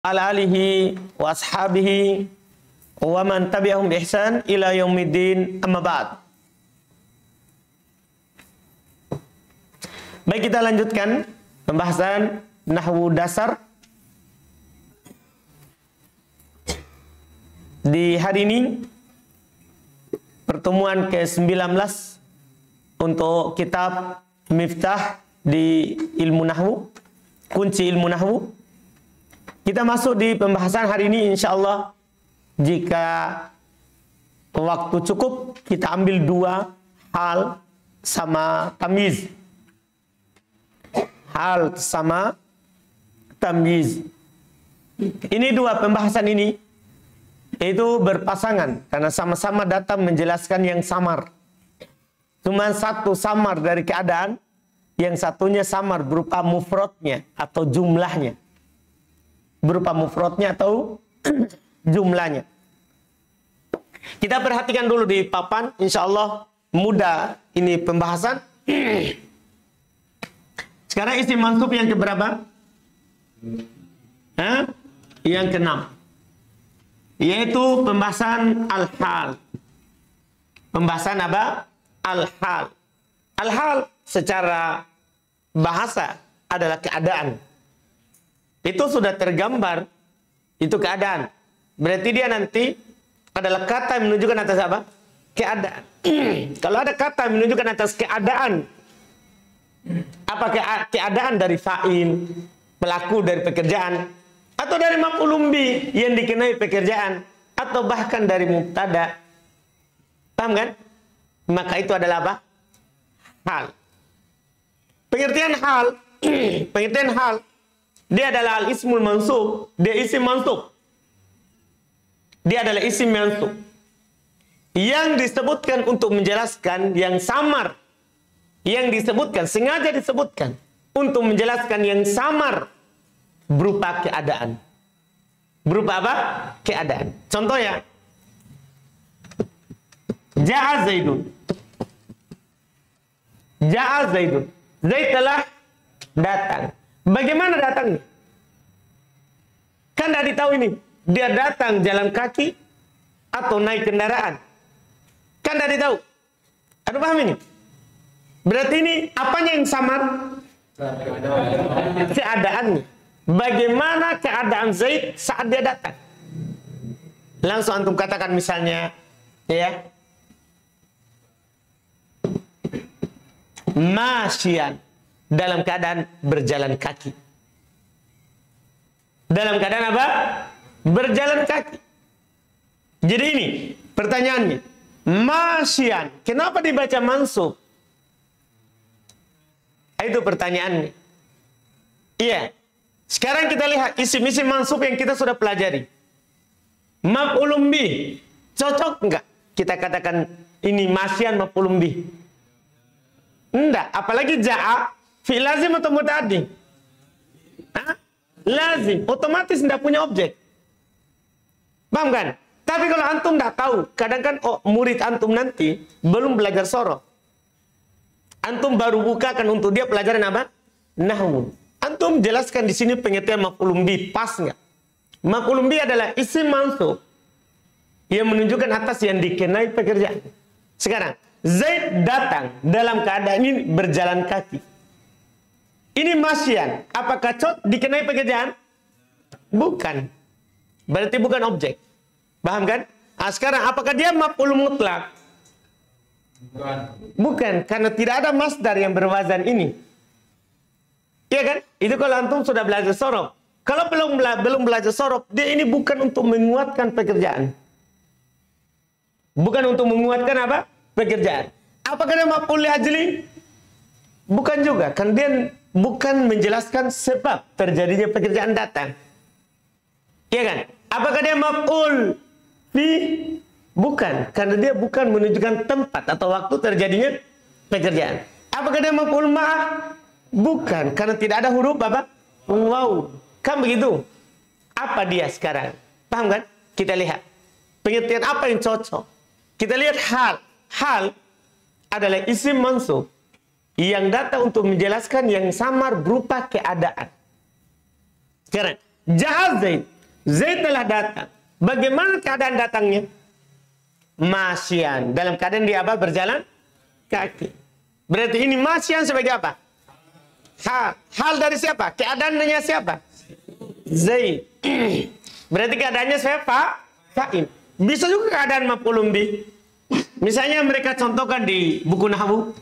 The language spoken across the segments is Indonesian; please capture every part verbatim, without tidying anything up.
ala alihi wa ashabihi wa man tabi'ahum bi ihsan ila yaumiddin, amma ba'd. Baik, kita lanjutkan pembahasan nahwu dasar. Di hari ini pertemuan ke sembilan belas untuk kitab Miftah di ilmu nahwu, kunci ilmu nahwu. Kita masuk di pembahasan hari ini, insya Allah jika waktu cukup kita ambil dua hal sama tamyiz. Hal sama tamyiz. Ini dua pembahasan ini itu berpasangan karena sama-sama datang menjelaskan yang samar. Cuma satu samar dari keadaan, yang satunya samar berupa mufradnya atau jumlahnya. Berupa mufradnya atau jumlahnya. Kita perhatikan dulu di papan, insya Allah mudah ini pembahasan. Sekarang isim mansub yang keberapa? Hah? Yang keenam. Yaitu pembahasan al-hal. Pembahasan apa? Al-hal. Al-hal secara bahasa adalah keadaan. Itu sudah tergambar, itu keadaan. Berarti dia nanti adalah kata yang menunjukkan atas apa? Keadaan. Kalau ada kata yang menunjukkan atas keadaan, apa keadaan dari fa'il, pelaku dari pekerjaan, atau dari maf'ulun bih yang dikenai pekerjaan, atau bahkan dari mubtada. Paham kan? Maka itu adalah apa? Hal. Pengertian hal, pengertian hal, dia adalah al-ismul mansub, dia isim mansub. Dia adalah isim mansub yang disebutkan untuk menjelaskan yang samar, yang disebutkan, sengaja disebutkan untuk menjelaskan yang samar berupa keadaan. Berupa apa? Keadaan. Contoh ya. Ja'a Zaidun. Ja'a Zaidun. Zaid telah datang. Bagaimana datangnya? Kan dari tahu ini, dia datang jalan kaki atau naik kendaraan. Kan dari tahu. Ada paham ini? Berarti ini apanya yang samar? Keadaannya. Bagaimana keadaan Zaid saat dia datang? Langsung antum katakan misalnya, ya, masyian, dalam keadaan berjalan kaki. Dalam keadaan apa? Berjalan kaki. Jadi ini pertanyaannya, masyian, kenapa dibaca mansub? Itu pertanyaannya. Iya. Sekarang kita lihat isim-isim mansub yang kita sudah pelajari. Maf'ulun bih, cocok enggak kita katakan ini masyian maf'ulun bih? Enggak, apalagi ja'a, fi'il lazim atau muta'addi? Hah? Lazim, otomatis tidak punya objek. Paham kan? Tapi kalau antum tidak tahu, kadang kan oh, murid antum nanti belum belajar sorof. Antum baru bukakan untuk dia pelajaran apa? Nahwu. Antum jelaskan di sini pengertian maf'ulun bih, pas nggak? Maf'ulun bih adalah isim mansub yang menunjukkan atas yang dikenai pekerjaan. Sekarang Zaid datang dalam keadaan ini berjalan kaki. Ini masyian. Apakah cot dikenai pekerjaan? Bukan. Berarti bukan objek. Paham kan? Nah, sekarang apakah dia maf'ul mutlak? Bukan. Bukan, karena tidak ada masdar yang berwazan ini. Iya kan? Itu kalau antum sudah belajar sorof. Kalau belum belum belajar sorof, dia ini bukan untuk menguatkan pekerjaan. Bukan untuk menguatkan apa? Pekerjaan. Apakah dia maf'ul ajli? Bukan juga, kan dia bukan menjelaskan sebab terjadinya pekerjaan datang. Iya kan? Apakah dia maf'ul fi? Bukan, karena dia bukan menunjukkan tempat atau waktu terjadinya pekerjaan. Apakah dia maf'ul ma'ah? Bukan, karena tidak ada huruf apa? Waw. Kan begitu? Apa dia sekarang? Paham kan? Kita lihat. Pengertian apa yang cocok? Kita lihat hal. Hal adalah isim mansub yang datang untuk menjelaskan yang samar berupa keadaan. Sekarang, Ja'a Zaid. Zaid telah datang. Bagaimana keadaan datangnya? Masyan. Dalam keadaan dia apa? Berjalan kaki. Berarti ini masyan sebagai apa? Hal. Hal dari siapa? Keadaannya siapa? Zaid. Berarti keadaannya siapa? Fa'il. Bisa juga keadaan maf'ulun bih. Misalnya mereka contohkan di buku nahwu.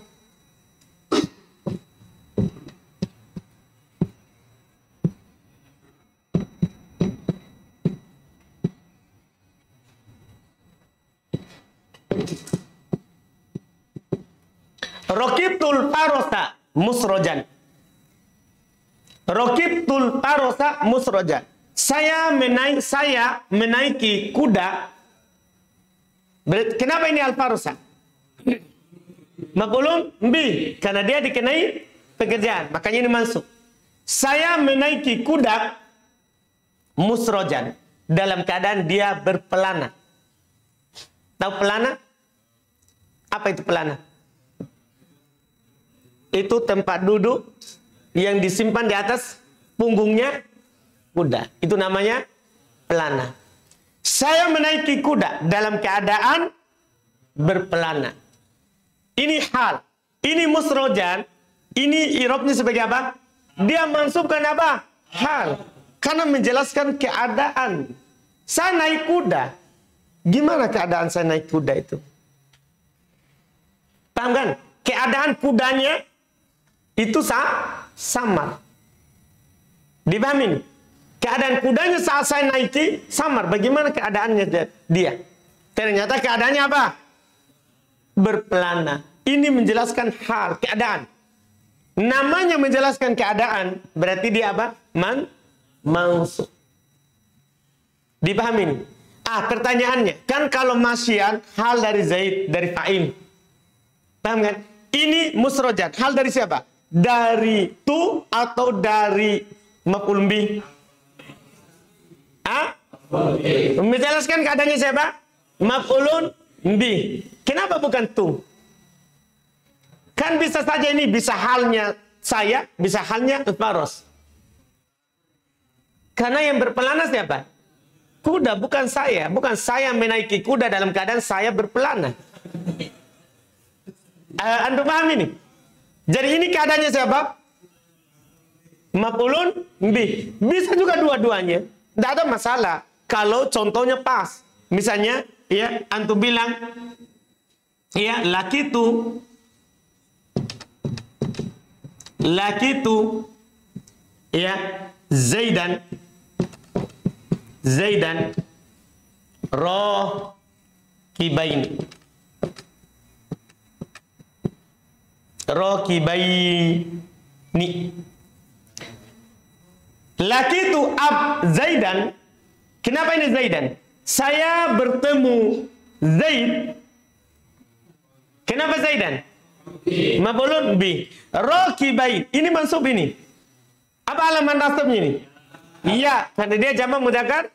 Rokibtul farosa musrojan. Rokibtul farosa musrojan. Saya menaik, saya menaiki kuda. Kenapa ini al-farosa? Maf'ulun bi, karena dia dikenai pekerjaan, makanya ini masuk. Saya menaiki kuda musrojan, dalam keadaan dia berpelana. Tahu pelana? Apa itu pelana? Itu tempat duduk yang disimpan di atas punggungnya kuda. Itu namanya pelana. Saya menaiki kuda dalam keadaan berpelana. Ini hal. Ini musrojan. Ini irobnya sebagai apa? Dia mansubkan apa? Hal. Karena menjelaskan keadaan. Saya naik kuda. Gimana keadaan saya naik kuda itu? Paham kan? Keadaan kudanya itu sah, samar. Dipahami? Keadaan kudanya saat saya naiki samar. Bagaimana keadaannya dia? Ternyata keadaannya apa? Berpelana. Ini menjelaskan hal, keadaan. Namanya menjelaskan keadaan, berarti dia apa? Man, mansub. Dipahami? Ah, pertanyaannya, kan kalau masyian hal dari Zaid, dari fa'il. Paham kan? Ini musrojan, hal dari siapa? Dari tu atau dari maf'ul bih? Ah? Menjelaskan keadaannya siapa? Maf'ulun bih. Kenapa bukan tu? Kan bisa saja ini bisa halnya saya, bisa halnya faros. Karena yang berpelana siapa? Kuda, bukan saya. Bukan saya menaiki kuda dalam keadaan saya berpelana. Uh, Anda paham ini? Jadi ini keadaannya siapa? Maf'ulun bih. Bisa juga dua-duanya. Tidak ada masalah. Kalau contohnya pas. Misalnya, ya, antum bilang, ya, laki itu, laki itu, ya, Zaidan, Zaidan, roh kibain. Rokibaini. Laki itu ab Zaidan. Kenapa ini Zaidan? Saya bertemu Zaid. Kenapa Zaidan? Maf'ulun bi. Rokibain. Ini mansub ini. Apa alamat nasabnya ini? Iya, karena dia jamak mudzakkar.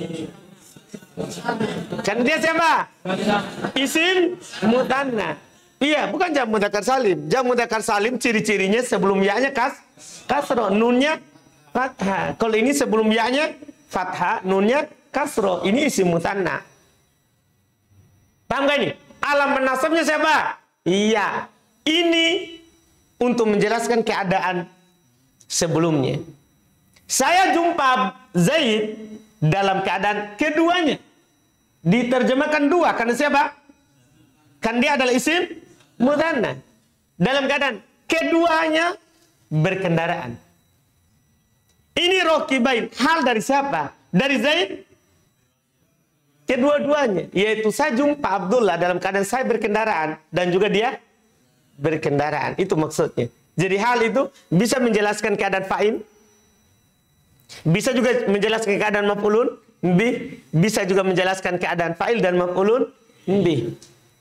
Karena dia siapa? Isim mutanna. Iya, bukan jam mudzakkar salim. Jam mudzakkar salim ciri-cirinya sebelum ya-nya kas, kasro, nunnya fathah. Kalau ini sebelum ya-nya fathah, nunnya kasro. Ini isim mutanna. Paham gak ini? Alam nasabnya siapa? Iya. Ini untuk menjelaskan keadaan sebelumnya. Saya jumpa Zaid dalam keadaan keduanya. Diterjemahkan dua karena siapa? Kan dia adalah isim mudhanna. Dalam keadaan keduanya berkendaraan. Ini rokibain. Hal dari siapa? Dari Zaid. Kedua-duanya. Yaitu saya jumpa Abdullah dalam keadaan saya berkendaraan. Dan juga dia berkendaraan. Itu maksudnya. Jadi hal itu bisa menjelaskan keadaan fa'il. Bisa juga menjelaskan keadaan maf'ulun bih. Bisa juga menjelaskan keadaan fa'il dan maf'ulun bih.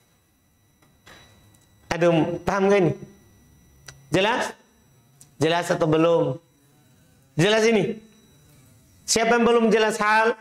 Aduh, paham gak ini? Jelas? Jelas atau belum? Jelas ini? Siapa yang belum jelas hal?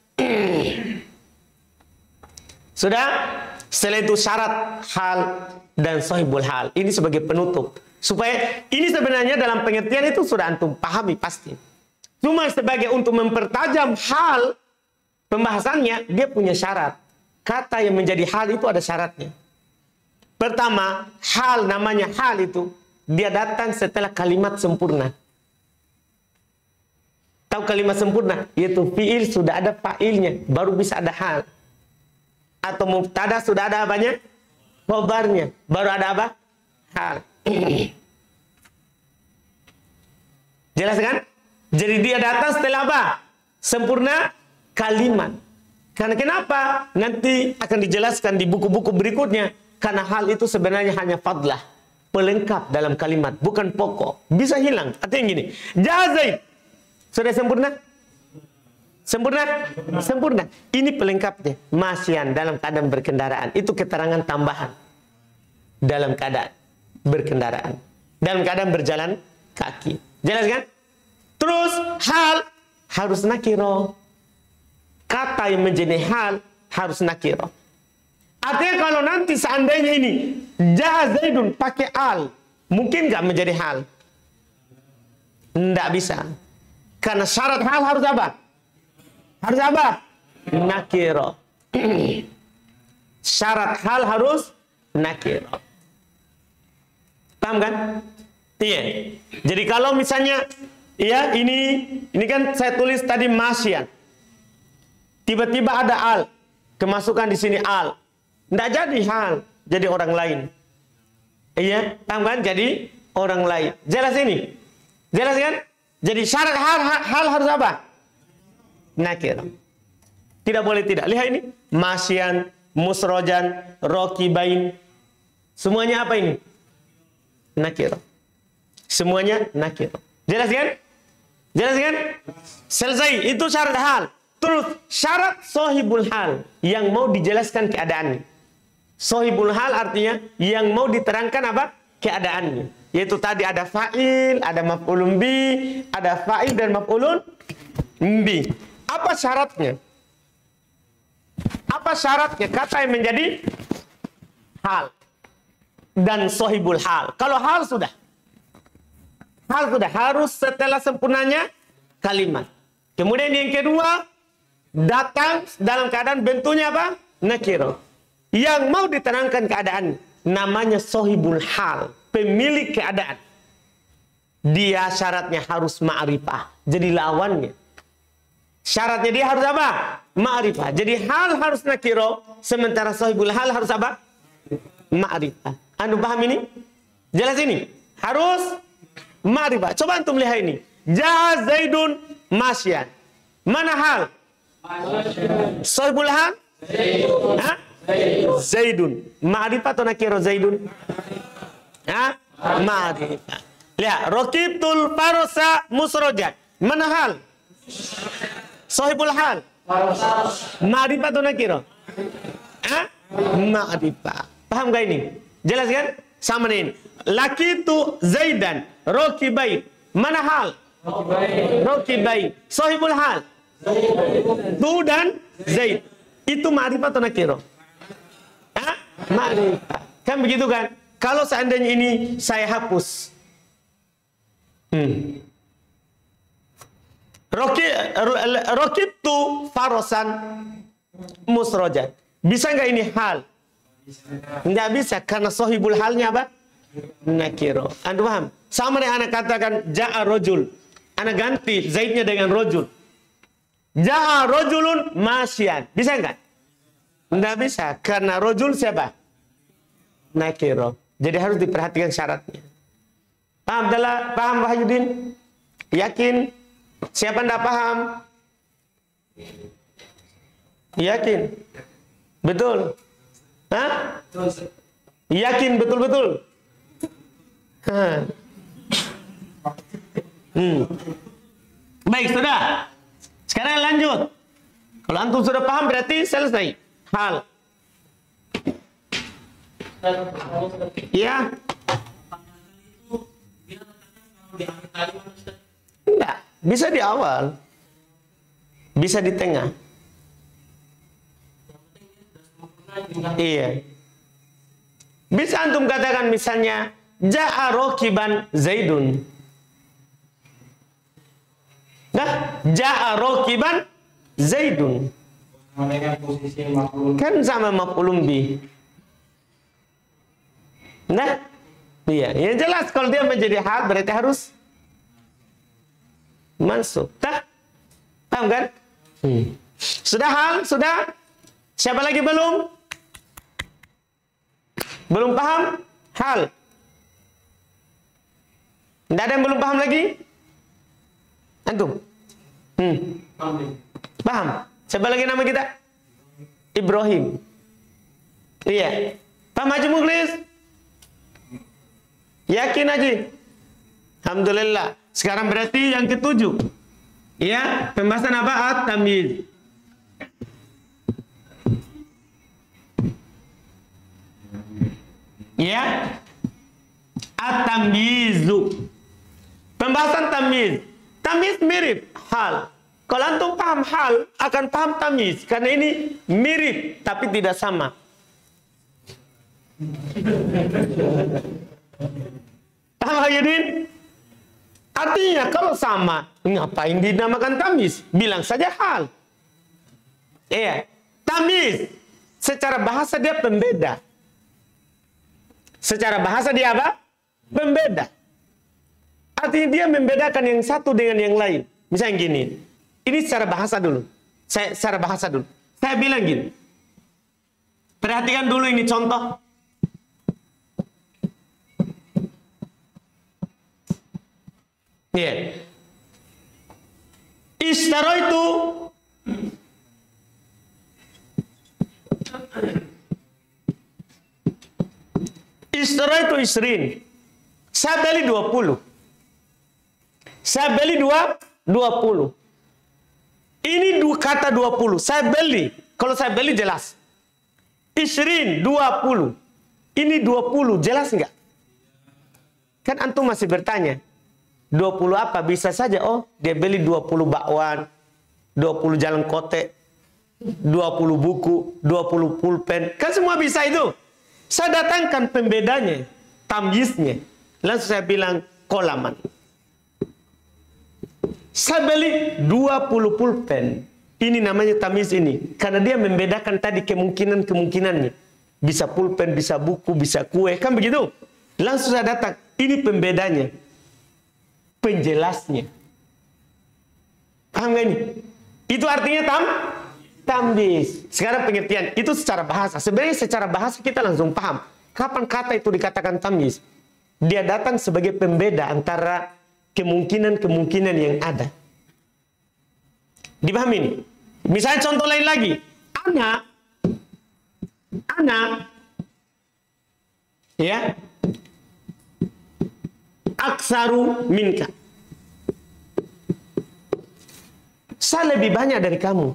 Sudah? Setelah itu syarat hal dan sahibul hal. Ini sebagai penutup. Supaya ini sebenarnya dalam pengertian itu sudah antum pahami pasti. Cuma sebagai untuk mempertajam hal pembahasannya, dia punya syarat. Kata yang menjadi hal itu ada syaratnya. Pertama, hal namanya hal itu, dia datang setelah kalimat sempurna. Tahu kalimat sempurna? Yaitu fi'il sudah ada fa'ilnya, baru bisa ada hal. Atau mubtada sudah ada apanya? Khobarnya, baru ada apa? Hal. Jelas kan? Jadi dia datang setelah apa? Sempurna kalimat. Karena kenapa? Nanti akan dijelaskan di buku-buku berikutnya. Karena hal itu sebenarnya hanya fadlah, pelengkap dalam kalimat, bukan pokok. Bisa hilang. Artinya gini, Jaa Zaid. Sudah sempurna? Sempurna? Sempurna. Ini pelengkapnya. Masyan dalam keadaan berkendaraan. Itu keterangan tambahan. Dalam keadaan berkendaraan. Dalam keadaan berjalan kaki. Jelas kan? Terus hal harus nakiro. Kata yang menjadi hal harus nakiro. Artinya kalau nanti seandainya ini Jaa Zaidun pakai al, mungkin nggak menjadi hal? Nggak bisa. Karena syarat hal harus apa? Harus apa? Nakiro. Syarat hal harus nakiro. Paham kan? Iya. Jadi kalau misalnya, ya ini, ini kan saya tulis tadi masyan. Tiba-tiba ada al, kemasukan di sini al. Nggak jadi hal, jadi orang lain. Iya, paham kan? Jadi orang lain. Jelas ini? Jelas kan? Jadi syarat hal, hal harus apa? Nakir. Tidak boleh tidak. Lihat ini. Masyan, musrojan, rokibain. Semuanya apa ini? Nakir. Semuanya nakir. Jelas kan? Jelas kan? Selesai. Itu syarat hal. Terus syarat sohibul hal. Yang mau dijelaskan keadaannya. Sohibul hal artinya yang mau diterangkan apa? Keadaannya. Yaitu tadi ada fa'il, ada maf'ulun bi, ada fa'il dan maf'ulun bi. Apa syaratnya? Apa syaratnya? Kata yang menjadi hal dan sohibul hal. Kalau hal sudah, hal sudah harus setelah sempurnanya kalimat. Kemudian yang kedua, datang dalam keadaan bentuknya apa? Nakiro. Yang mau diterangkan keadaan namanya sohibul hal. Pemilik keadaan. Dia syaratnya harus ma'rifah. Jadi lawannya. Syaratnya dia harus apa? Ma'rifah. Jadi hal harus nakiro. Sementara sahibul hal harus apa? Ma'rifah. Anda paham ini? Jelas ini? Harus ma'rifah. Coba antum lihat ini. Jaa Zaidun masyan. Mana hal? Sahibul hal? Zaidun. Zaidun. Ma'rifah atau nakiro Zaidun? Ha? Ma'rifah. Lihat, raqibtul farosa musrojan. Mana hal? Sahibul hal. Ma'rifah atau nakiro? Ha? Ma'rifah. Paham gak ini? Jelas kan? Sama ini. Laki itu Zaidan, raqibain. Mana hal? Raqibain. Sahibul hal. Tu dan Zaid. Itu ma'rifah atau nakiro? Ha? Ma'rifah. Kan begitu kan? Kalau seandainya ini saya hapus. Hmm. Rokib tu farosan musrojan. Bisa nggak ini hal? Nggak bisa. Karena sohibul halnya apa? Nakiro. Anda paham? Sama dengan anak katakan ja'a rojul. Anak ganti zaidnya dengan rojul. Ja'a rojulun masyan. Bisa nggak? Nggak bisa. Karena rojul siapa? Nakiro. Jadi harus diperhatikan syaratnya. Paham adalah paham Wahyudin? Yakin? Siapa ndak paham? Yakin? Betul? Hah? Yakin betul-betul? Hmm. Baik, sudah. Sekarang lanjut. Kalau antum sudah paham berarti selesai. Hal. Ya. Enggak, bisa di awal. Bisa di tengah. Iya. Bisa antum katakan misalnya ja'a raqiban Zaidun. Dah, ja'a rokiban Zaidun. Kan sama maf'ulun bih. Nah, iya, yang jelas kalau dia menjadi hal berarti harus mansub. Tah? Paham kan? Hmm. Sudah hal? Sudah? Siapa lagi belum? Belum paham? Hal. Tidak ada yang belum paham lagi? Antum? Hmm. Paham? Siapa lagi nama kita? Ibrahim. Iya. Paham Haji Mukhlis? Yakin Haji? Alhamdulillah. Sekarang berarti yang ketujuh. Ya, pembahasan apa? At-tamyiz. Ya. At-tamyizu. Pembahasan tamyiz. Tamyiz mirip hal. Kalau antum paham hal, akan paham tamyiz. Karena ini mirip, tapi tidak sama. Paham Hayyudin? Artinya kalau sama, ngapain dinamakan tamyiz? Bilang saja hal. Iya. Tamyiz. Secara bahasa dia pembeda. Secara bahasa dia apa? Pembeda. Artinya dia membedakan yang satu dengan yang lain. Misalnya gini. Ini secara bahasa dulu. Saya secara bahasa dulu. Saya bilang gini. Perhatikan dulu ini contoh. Iya. Yeah. Ishtaro itu Ishtaro itu isrin. Saya beli dua puluh. Saya beli dua, dua puluh. Ini dua kata dua puluh. Saya beli. Kalau saya beli jelas. Isrin, dua puluh. Ini dua puluh. Jelas enggak? Kan antum masih bertanya. dua puluh apa? Bisa saja. Oh, dia beli dua puluh bakwan. dua puluh jalan kote. dua puluh buku. dua puluh pulpen. Kan semua bisa itu. Saya datangkan pembedanya. Tamyiznya. Langsung saya bilang kolaman. Saya beli dua puluh pulpen. Ini namanya tamyiz ini. Karena dia membedakan tadi kemungkinan-kemungkinannya. Bisa pulpen, bisa buku, bisa kue. Kan begitu? Langsung saya datang. Ini pembedanya. Penjelasnya. Paham gak ini? Itu artinya tam? Tamyiz. Sekarang pengertian. Itu secara bahasa. Sebenarnya secara bahasa kita langsung paham. Kapan kata itu dikatakan tamyiz? Dia datang sebagai pembeda antara kemungkinan-kemungkinan yang ada. Dipahami ini? Misalnya contoh lain lagi. Ana, Ana, ya, aksaru minka. Saya lebih banyak dari kamu.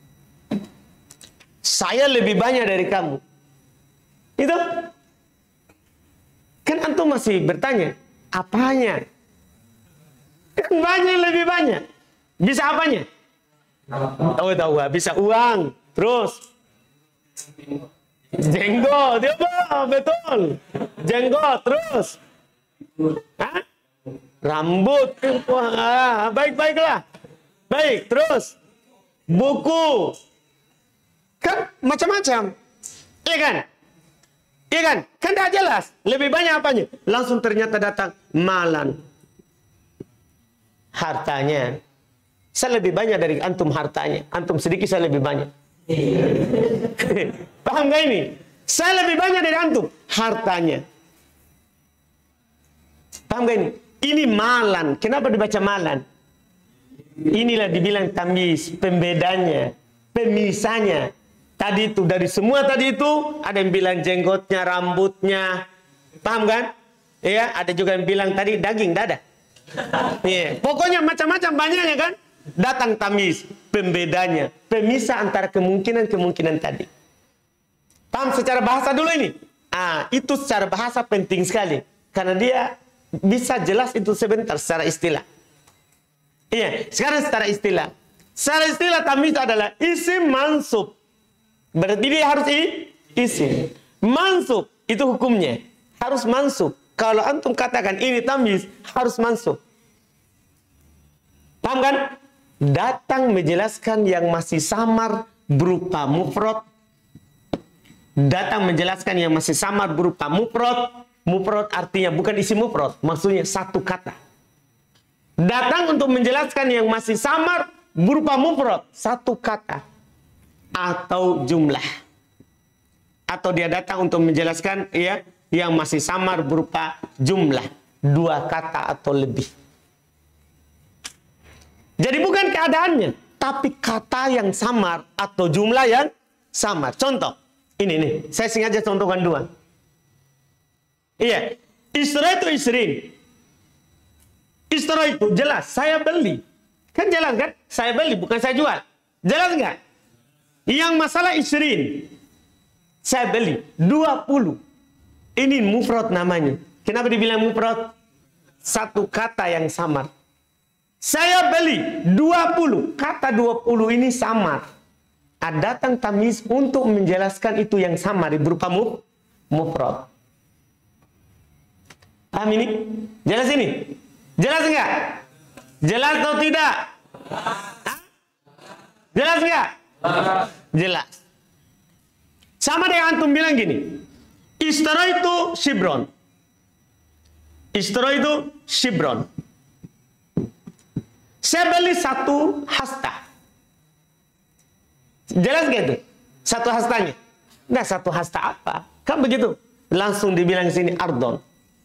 Saya lebih banyak dari kamu. Itu. Kan antum masih bertanya, apanya? Kan banyak lebih banyak. Bisa apanya? Oh, tahu gak? Bisa uang. Terus jenggot. Ya, betul. Jenggot. Terus hah? Rambut. Wah, baik-baiklah. Baik. Terus buku. Kan macam-macam. Iya kan? Iya kan? Kan dah jelas. Lebih banyak apanya? Langsung ternyata datang malan. Hartanya. Saya lebih banyak dari antum hartanya. Antum sedikit, saya lebih banyak. Paham gak ini? Saya lebih banyak dari antum hartanya. Paham gak ini? Ini malan. Kenapa dibaca malan? Inilah dibilang tamyiz. Pembedanya. Pemisahnya. Tadi itu, dari semua tadi itu, ada yang bilang jenggotnya, rambutnya. Paham kan? Ya, ada juga yang bilang tadi daging, dada. Yeah. Pokoknya macam-macam banyaknya kan? Datang tamyiz, pembedanya, pemisah antara kemungkinan-kemungkinan tadi. Paham secara bahasa dulu ini? Ah, itu secara bahasa penting sekali. Karena dia bisa jelas itu sebentar secara istilah. Iya, sekarang secara istilah. Secara istilah tamyiz adalah isim mansub. Berarti dia harus i, isim. Mansub, itu hukumnya. Harus mansub. Kalau antum katakan ini tamyiz, harus mansub. Paham kan? datang menjelaskan yang masih samar berupa mufrad. Datang menjelaskan yang masih samar berupa mufrad. Mufrad artinya bukan isi mufrad, maksudnya satu kata. Datang untuk menjelaskan yang masih samar berupa mufrad, satu kata atau jumlah. Atau dia datang untuk menjelaskan ya yang masih samar berupa jumlah, dua kata atau lebih. Jadi bukan keadaannya, tapi kata yang samar atau jumlah yang samar. Contoh, ini nih, saya sengaja contohkan dua. Iya, isra itu isrin. Isra itu jelas, saya beli. Kan jelas kan? Saya beli, bukan saya jual. Jelas nggak? Yang masalah isrin, saya beli dua puluh. Ini mufrad namanya. Kenapa dibilang mufrad? Satu kata yang samar. Saya beli dua puluh. Kata dua puluh ini samar. Ada datang tamyiz untuk menjelaskan itu yang samar berupa mufrad. Paham ini? Jelas ini? Jelas enggak? Jelas atau tidak? Jelas enggak? Jelas. Sama dengan antum bilang gini. Ishtara itu shibron. Ishtara itu shibron. Saya beli satu hasta. Jelas enggak itu? Satu hastanya. Enggak, satu hasta apa? Kan begitu. Langsung dibilang sini ardon.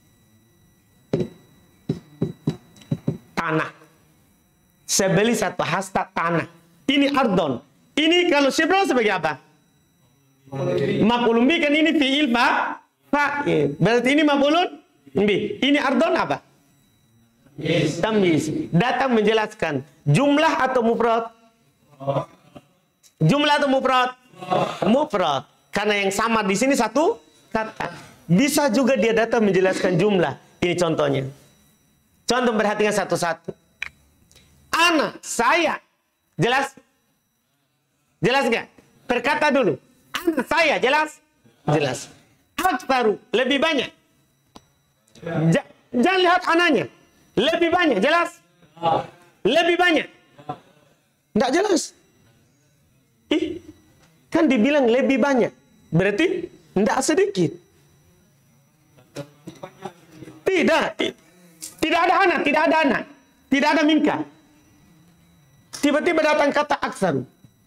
Tanah. Saya beli satu hasta tanah. Ini ardon. Ini kalau shibron sebagai apa? Maf'ulun bi, kan ini fi'il fa fa'il. Berarti ini maf'ulun bi. Ini ardon apa? Tamyiz. Datang menjelaskan jumlah atau mufrad? Jumlah atau mufrad? Mufrad. Karena yang sama di sini satu kata. Bisa juga dia datang menjelaskan jumlah. Ini contohnya. Contoh, perhatikan satu-satu. Ana, saya. Jelas? Jelas nggak? Berkata dulu. Ana, saya. Jelas? Jelas. Aktaru, lebih banyak. Ja, jangan lihat ananya. Lebih banyak. Jelas? Lebih banyak. Nggak jelas. Ih, kan dibilang lebih banyak. Berarti nggak sedikit. Tidak. Tidak ada anak, tidak ada anak, tidak ada minka. Tiba-tiba datang kata aksaru.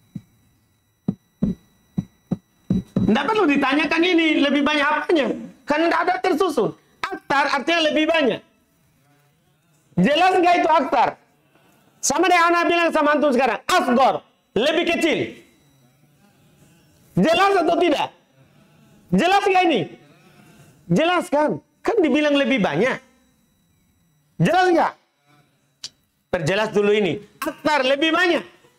Tidak perlu ditanyakan ini lebih banyak apanya. Kan tidak ada tersusun. Aktar artinya lebih banyak. Jelas nggak itu aktar? Sama dengan anak bilang sama antum sekarang. Asgor, lebih kecil. Jelas atau tidak? Jelas nggak ini? Jelas kan? Kan dibilang lebih banyak. Jelas nggak? Perjelas dulu ini. Aktar lebih banyak.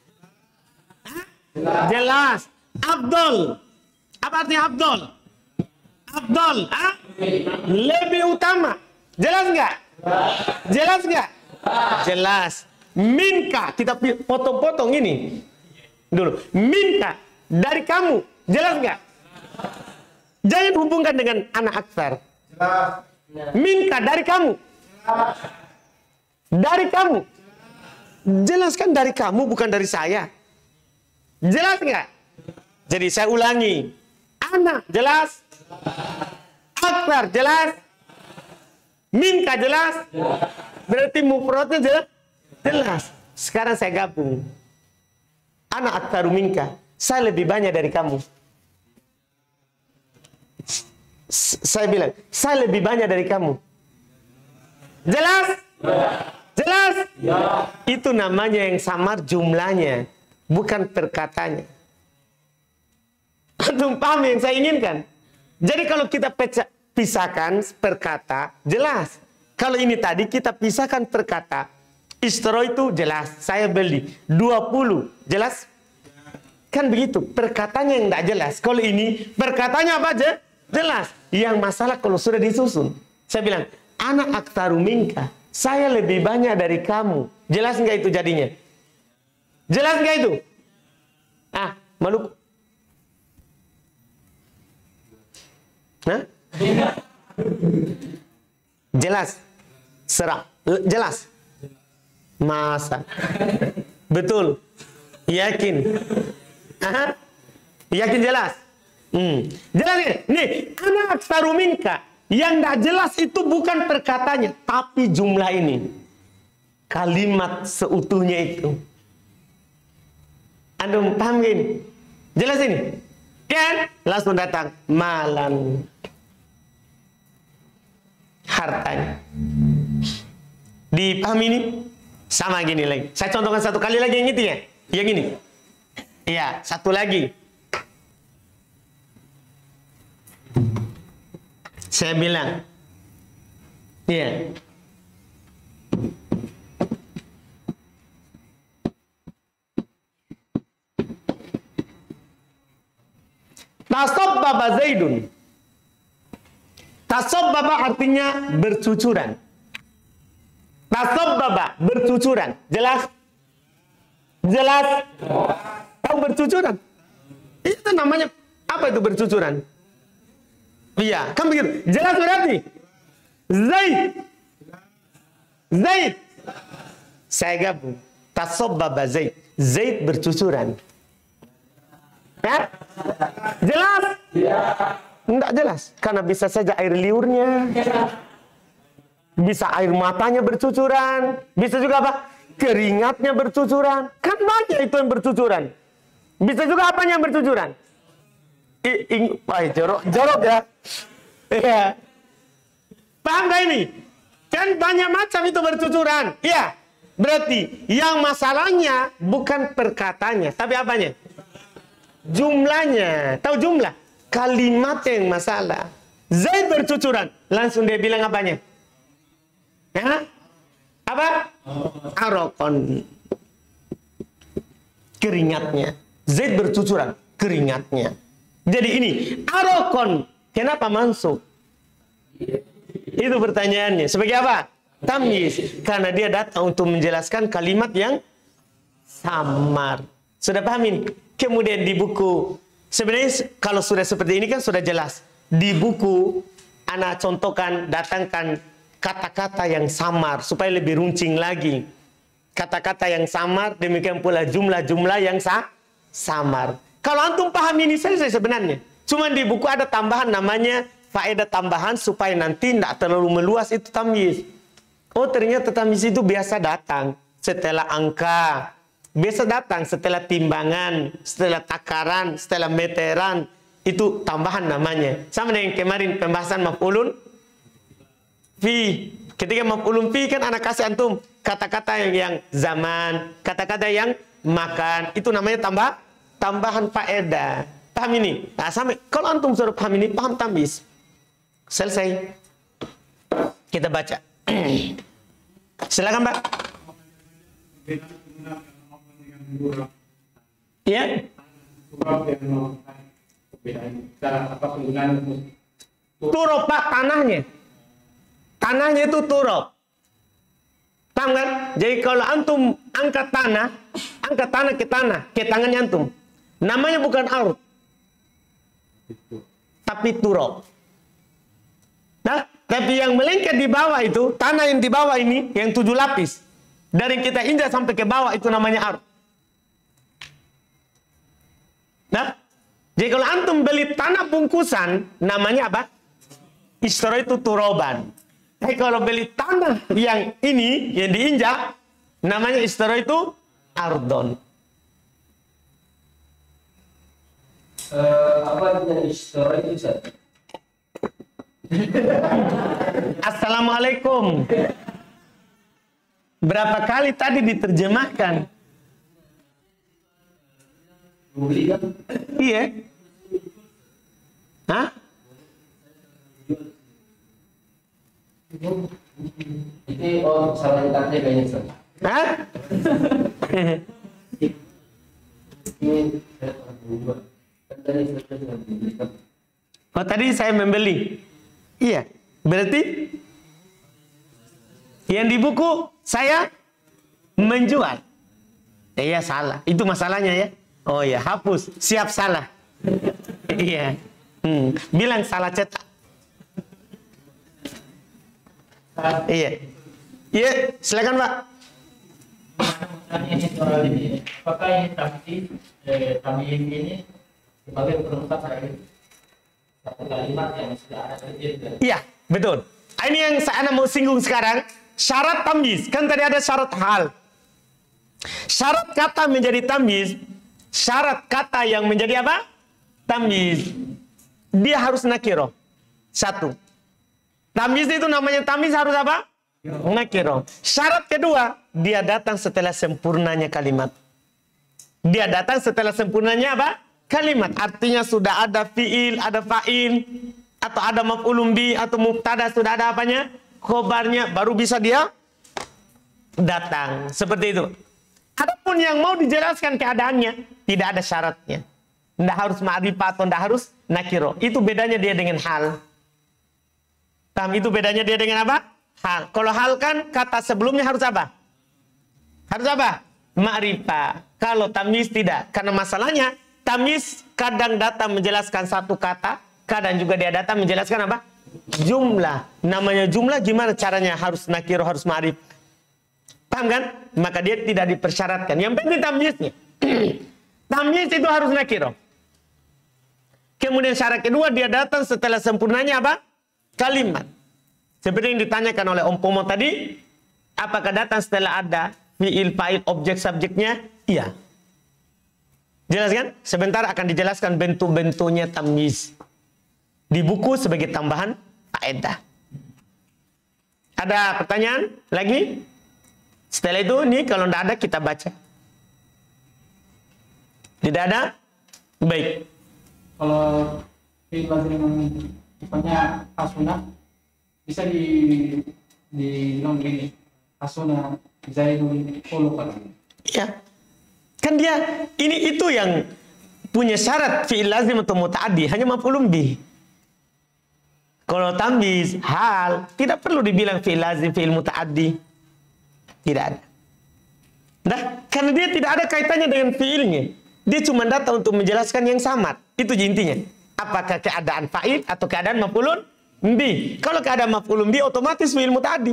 Jelas. Abdul. Apa artinya Abdul? Abdul. Ha? Lebih utama. Jelas nggak? Jelas nggak? Jelas. Minka. Kita potong-potong ini. Dulu. Minka. Dari kamu. Jelas nggak? Jangan hubungkan dengan anak aktar. Minka dari kamu. Dari kamu. Jelaskan dari kamu, bukan dari saya. Jelas nggak? Jadi saya ulangi. Anak jelas. Aktar jelas. Minka jelas. Berarti mufradnya jelas. Jelas. Sekarang saya gabung. Anak aktaru minka. Saya lebih banyak dari kamu. Saya bilang, saya lebih banyak dari kamu. Jelas? Jelas? Ya. Itu namanya yang samar jumlahnya, bukan perkatanya. Antum paham yang saya inginkan? Jadi kalau kita pecah, pisahkan perkata, jelas. Kalau ini tadi kita pisahkan perkata. Istro itu jelas, saya beli dua puluh, jelas? Kan begitu, perkatanya yang tidak jelas. Kalau ini perkatanya apa aja? Jelas. Yang masalah kalau sudah disusun. Saya bilang, anak aktaru minka. Saya lebih banyak dari kamu. Jelas nggak itu jadinya? Jelas nggak itu? Ah, Maluku. Hah? Jelas. Serap. Jelas. Masa. Betul. Yakin. Aha. Yakin jelas. Hmm. Jelas nih. Nih, anak saruminka. Yang tidak jelas itu bukan perkataannya, tapi jumlah ini. Kalimat seutuhnya itu. Antum paham gini? Jelas ini? Kan? Langsung datang. Malan. Hartanya. Dipahami ini? Sama gini lagi. Saya contohkan satu kali lagi yang itu ya. Yang ini. Iya, satu lagi. Saya bilang. Iya. Tasabbaba Zaidun. Tasabbaba artinya bercucuran. Tasabbaba bercucuran. Jelas? Jelas? Tahu bercucuran? Itu namanya apa itu bercucuran? Iya, kan begitu. Jelas berarti? Zaid. Zaid. Saya gabung. Tasabbaba Zaid. Zaid bercucuran. Ya? Jelas? Ya. Enggak jelas. Karena bisa saja air liurnya. Bisa air matanya bercucuran. Bisa juga apa? Keringatnya bercucuran. Kan banyak itu yang bercucuran. Bisa juga apanya yang bercucuran? I, ing, ay, jorok, jorok ya. Iya. Paham gak ini? Kan banyak macam itu bercucuran. Iya. Berarti yang masalahnya bukan perkataannya. Tapi apanya? Jumlahnya. Tahu jumlah? Kalimat yang masalah. Zaid bercucuran. Langsung dia bilang apanya? Ya? Apa? Arokon. Keringatnya. Zaid bercucuran. Keringatnya. Jadi ini. Arokon. Kenapa masuk? Itu pertanyaannya. Sebagai apa? Tamyiz. Karena dia datang untuk menjelaskan kalimat yang samar. Sudah paham ini? Kemudian di buku, sebenarnya kalau sudah seperti ini kan sudah jelas. Di buku, anak contohkan, datangkan kata-kata yang samar supaya lebih runcing lagi. Kata-kata yang samar, demikian pula jumlah-jumlah yang sa samar. Kalau antum paham ini selesai sebenarnya. Cuman di buku ada tambahan namanya faedah tambahan supaya nanti tidak terlalu meluas itu tamyiz. Oh ternyata tamyiz itu biasa datang setelah angka. Biasa datang setelah timbangan, setelah takaran, setelah meteran. Itu tambahan namanya. Sama dengan kemarin pembahasan maf'ulun fi. Ketika maf'ulun fi kan anak kasih antum kata-kata yang, yang zaman, kata-kata yang makan. Itu namanya tambah tambahan faedah. Paham ini? Nah, sampai kalau antum sudah paham ini, paham tamyiz. Selesai. Kita baca. Silakan, Pak. Ya. Turop Pak, tanahnya. Tanahnya itu turop. Paham kan? Jadi kalau antum angkat tanah, angkat tanah ke tanah, ke tangannya antum. Namanya bukan ard. Tapi turop. Nah, tapi yang melengket di bawah itu, tanah yang di bawah ini, yang tujuh lapis. Dari kita injak sampai ke bawah itu namanya ard. Nah, jadi kalau antum beli tanah bungkusan, namanya apa? Istro itu turoban. Tapi kalau beli tanah yang ini, yang diinjak, namanya istro itu ardon. Uh, apa artinya istro itu, Ustaz? Assalamualaikum. Berapa kali tadi diterjemahkan? Iya. Hah? Ini oh salah intaknya kayaknya, Ustaz. Hah? Ini Oh tadi saya membeli. Iya. Berarti yang di buku saya menjual. Iya salah. Itu masalahnya ya. Oh ya hapus. Siap salah. Iya. Hmm. Bilang salah cetak. Iya. Iya. Silakan Pak. tanya ini soal ini, apakah ini tamyiz, eh, tamyiz ini sebagai perempat dari satu kalimat yang sudah ada terjadi? Iya, betul. Ini yang saya mau singgung sekarang. Syarat tamyiz, kan tadi ada syarat hal. Syarat kata menjadi tamyiz, syarat kata yang menjadi apa? Tamyiz. Dia harus nakiro. Satu. Tamyiz itu namanya tamyiz harus apa? Nakiro. Syarat kedua, dia datang setelah sempurnanya kalimat. Dia datang setelah sempurnanya apa? Kalimat. Artinya sudah ada fiil, ada fa'il, atau ada maf'ulun bi, atau mubtada, sudah ada apanya? Khobarnya, baru bisa dia datang. Seperti itu. Adapun yang mau dijelaskan keadaannya, tidak ada syaratnya. Tidak harus ma'rifah atau tidak harus nakiro. Itu bedanya dia dengan hal. Paham? Itu bedanya dia dengan apa? Hal. Kalau hal kan kata sebelumnya harus apa? Harus apa? Ma'rifah. Kalau tamyiz tidak. Karena masalahnya, tamyiz kadang datang menjelaskan satu kata, kadang juga dia datang menjelaskan apa? Jumlah. Namanya jumlah gimana caranya? Harus nakiro, harus ma'rifah. Paham kan? Maka dia tidak dipersyaratkan. Yang penting tamyiznya. Tamyiz itu harus nakiro. Kemudian syarat kedua, dia datang setelah sempurnanya apa? Kalimat. Seperti yang ditanyakan oleh Om Pomo tadi, apakah datang setelah ada fi'il, fa'il, objek, subjeknya? Iya. Jelas kan? Sebentar akan dijelaskan bentuk-bentuknya tamyiz di buku sebagai tambahan faedah. Ada pertanyaan lagi? Setelah itu, nih kalau tidak ada kita baca. Tidak ada? Baik. Kalau fi'il lazim yang sifatnya asuna bisa di dibilang gini, asuna zaidun khuluqan. Ya. Kan dia ini itu yang punya syarat fi'il lazim atau muta'addi, hanya maf'ulun bih. Kalau tamyiz hal tidak perlu dibilang fi'il lazim, fi'il muta'addi. Tidak ada. Nah, karena dia tidak ada kaitannya dengan fi'ilnya. Dia cuma datang untuk menjelaskan yang samad. Itu intinya. Apakah keadaan fa'il atau keadaan maf'ulun bi. Kalau keadaan maf'ulun bi otomatis fi'il muta'addi.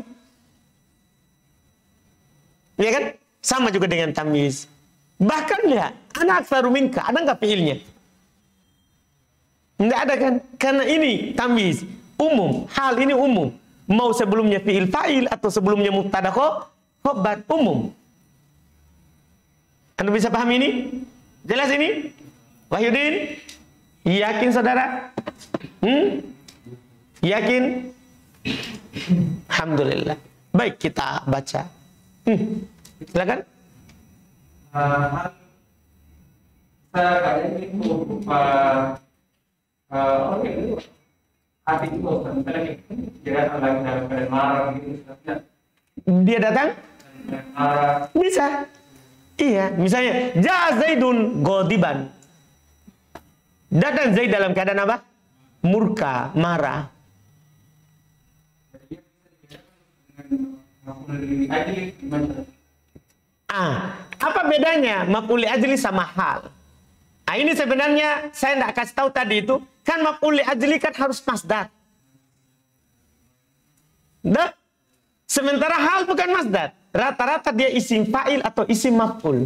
Ya kan? Sama juga dengan tamyiz. Bahkan lihat, ana aktsaru minka, ada enggak fi'ilnya? Enggak ada kan? Karena ini tamyiz umum, hal ini umum. Mau sebelumnya fi'il fa'il atau sebelumnya mubtada khobar umum. Anda bisa paham ini? Jelas ini? Wahyudin? Yakin saudara? Hmm? Yakin? Alhamdulillah. Baik, kita baca. Hmm. Silakan. Uh, saya kadang itu uh, uh, oke itu hati itu sebenarnya dia datang lagi dalam keadaan marah gitu. Dia datang? Marah. Bisa. Iya, misalnya ja Zaidun ghadiban. Datang Zaid dalam keadaan apa? Murka, marah. Ah, apa bedanya maf'ul ajli sama hal? Ah, ini sebenarnya saya tidak kasih tahu tadi itu, kan maf'ul ajli kan harus masdar. Dah. Sementara hal bukan masdar. Rata-rata dia isim fa'il atau isim maf'ul.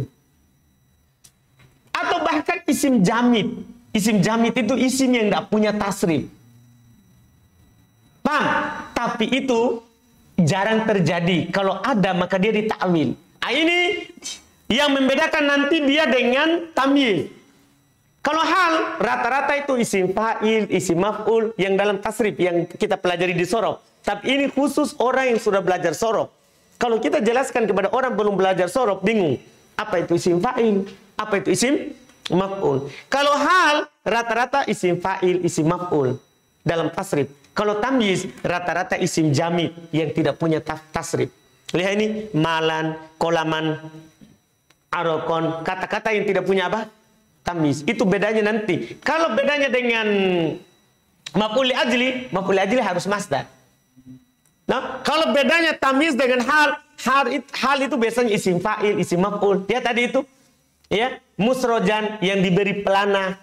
Atau bahkan isim jamid. Isim jamid itu isim yang tidak punya tasrif. Paham? Tapi itu jarang terjadi. Kalau ada maka dia ditakwil. Nah, ini yang membedakan nanti dia dengan tamyiz. Kalau hal, rata-rata itu isim fa'il, isim maf'ul yang dalam tasrif yang kita pelajari di sorof. Tapi ini khusus orang yang sudah belajar sorof. Kalau kita jelaskan kepada orang belum belajar sorof, bingung. Apa itu isim fa'il? Apa itu isim maf'ul? Kalau hal, rata-rata isim fa'il, isim maf'ul dalam tasrif. Kalau tamyiz, rata-rata isim jamid yang tidak punya tasrif. Lihat ini, malan, kolaman, arokon, kata-kata yang tidak punya apa? Tamyiz. Itu bedanya nanti. Kalau bedanya dengan maf'ul ajli, maf'ul ajli harus masdar. Nah, kalau bedanya tamyiz dengan hal, hal, hal itu biasanya isim fa'il, isim maf'ul. Ya tadi itu, ya musrojan yang diberi pelana.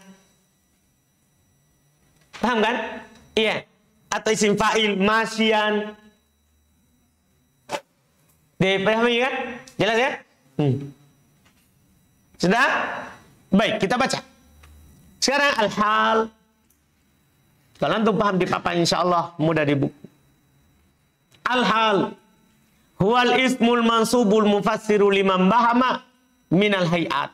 Paham kan? Iya. Atau isim fa'il, masyian. Dipahami kan? Jelas ya? Hmm. Sudah? Baik, kita baca. Sekarang al-hal. Kalau antum paham di papan, insya Allah mudah di buku. Al-hal huwal ismul mansubul mufassiru liman bahama minal hayat.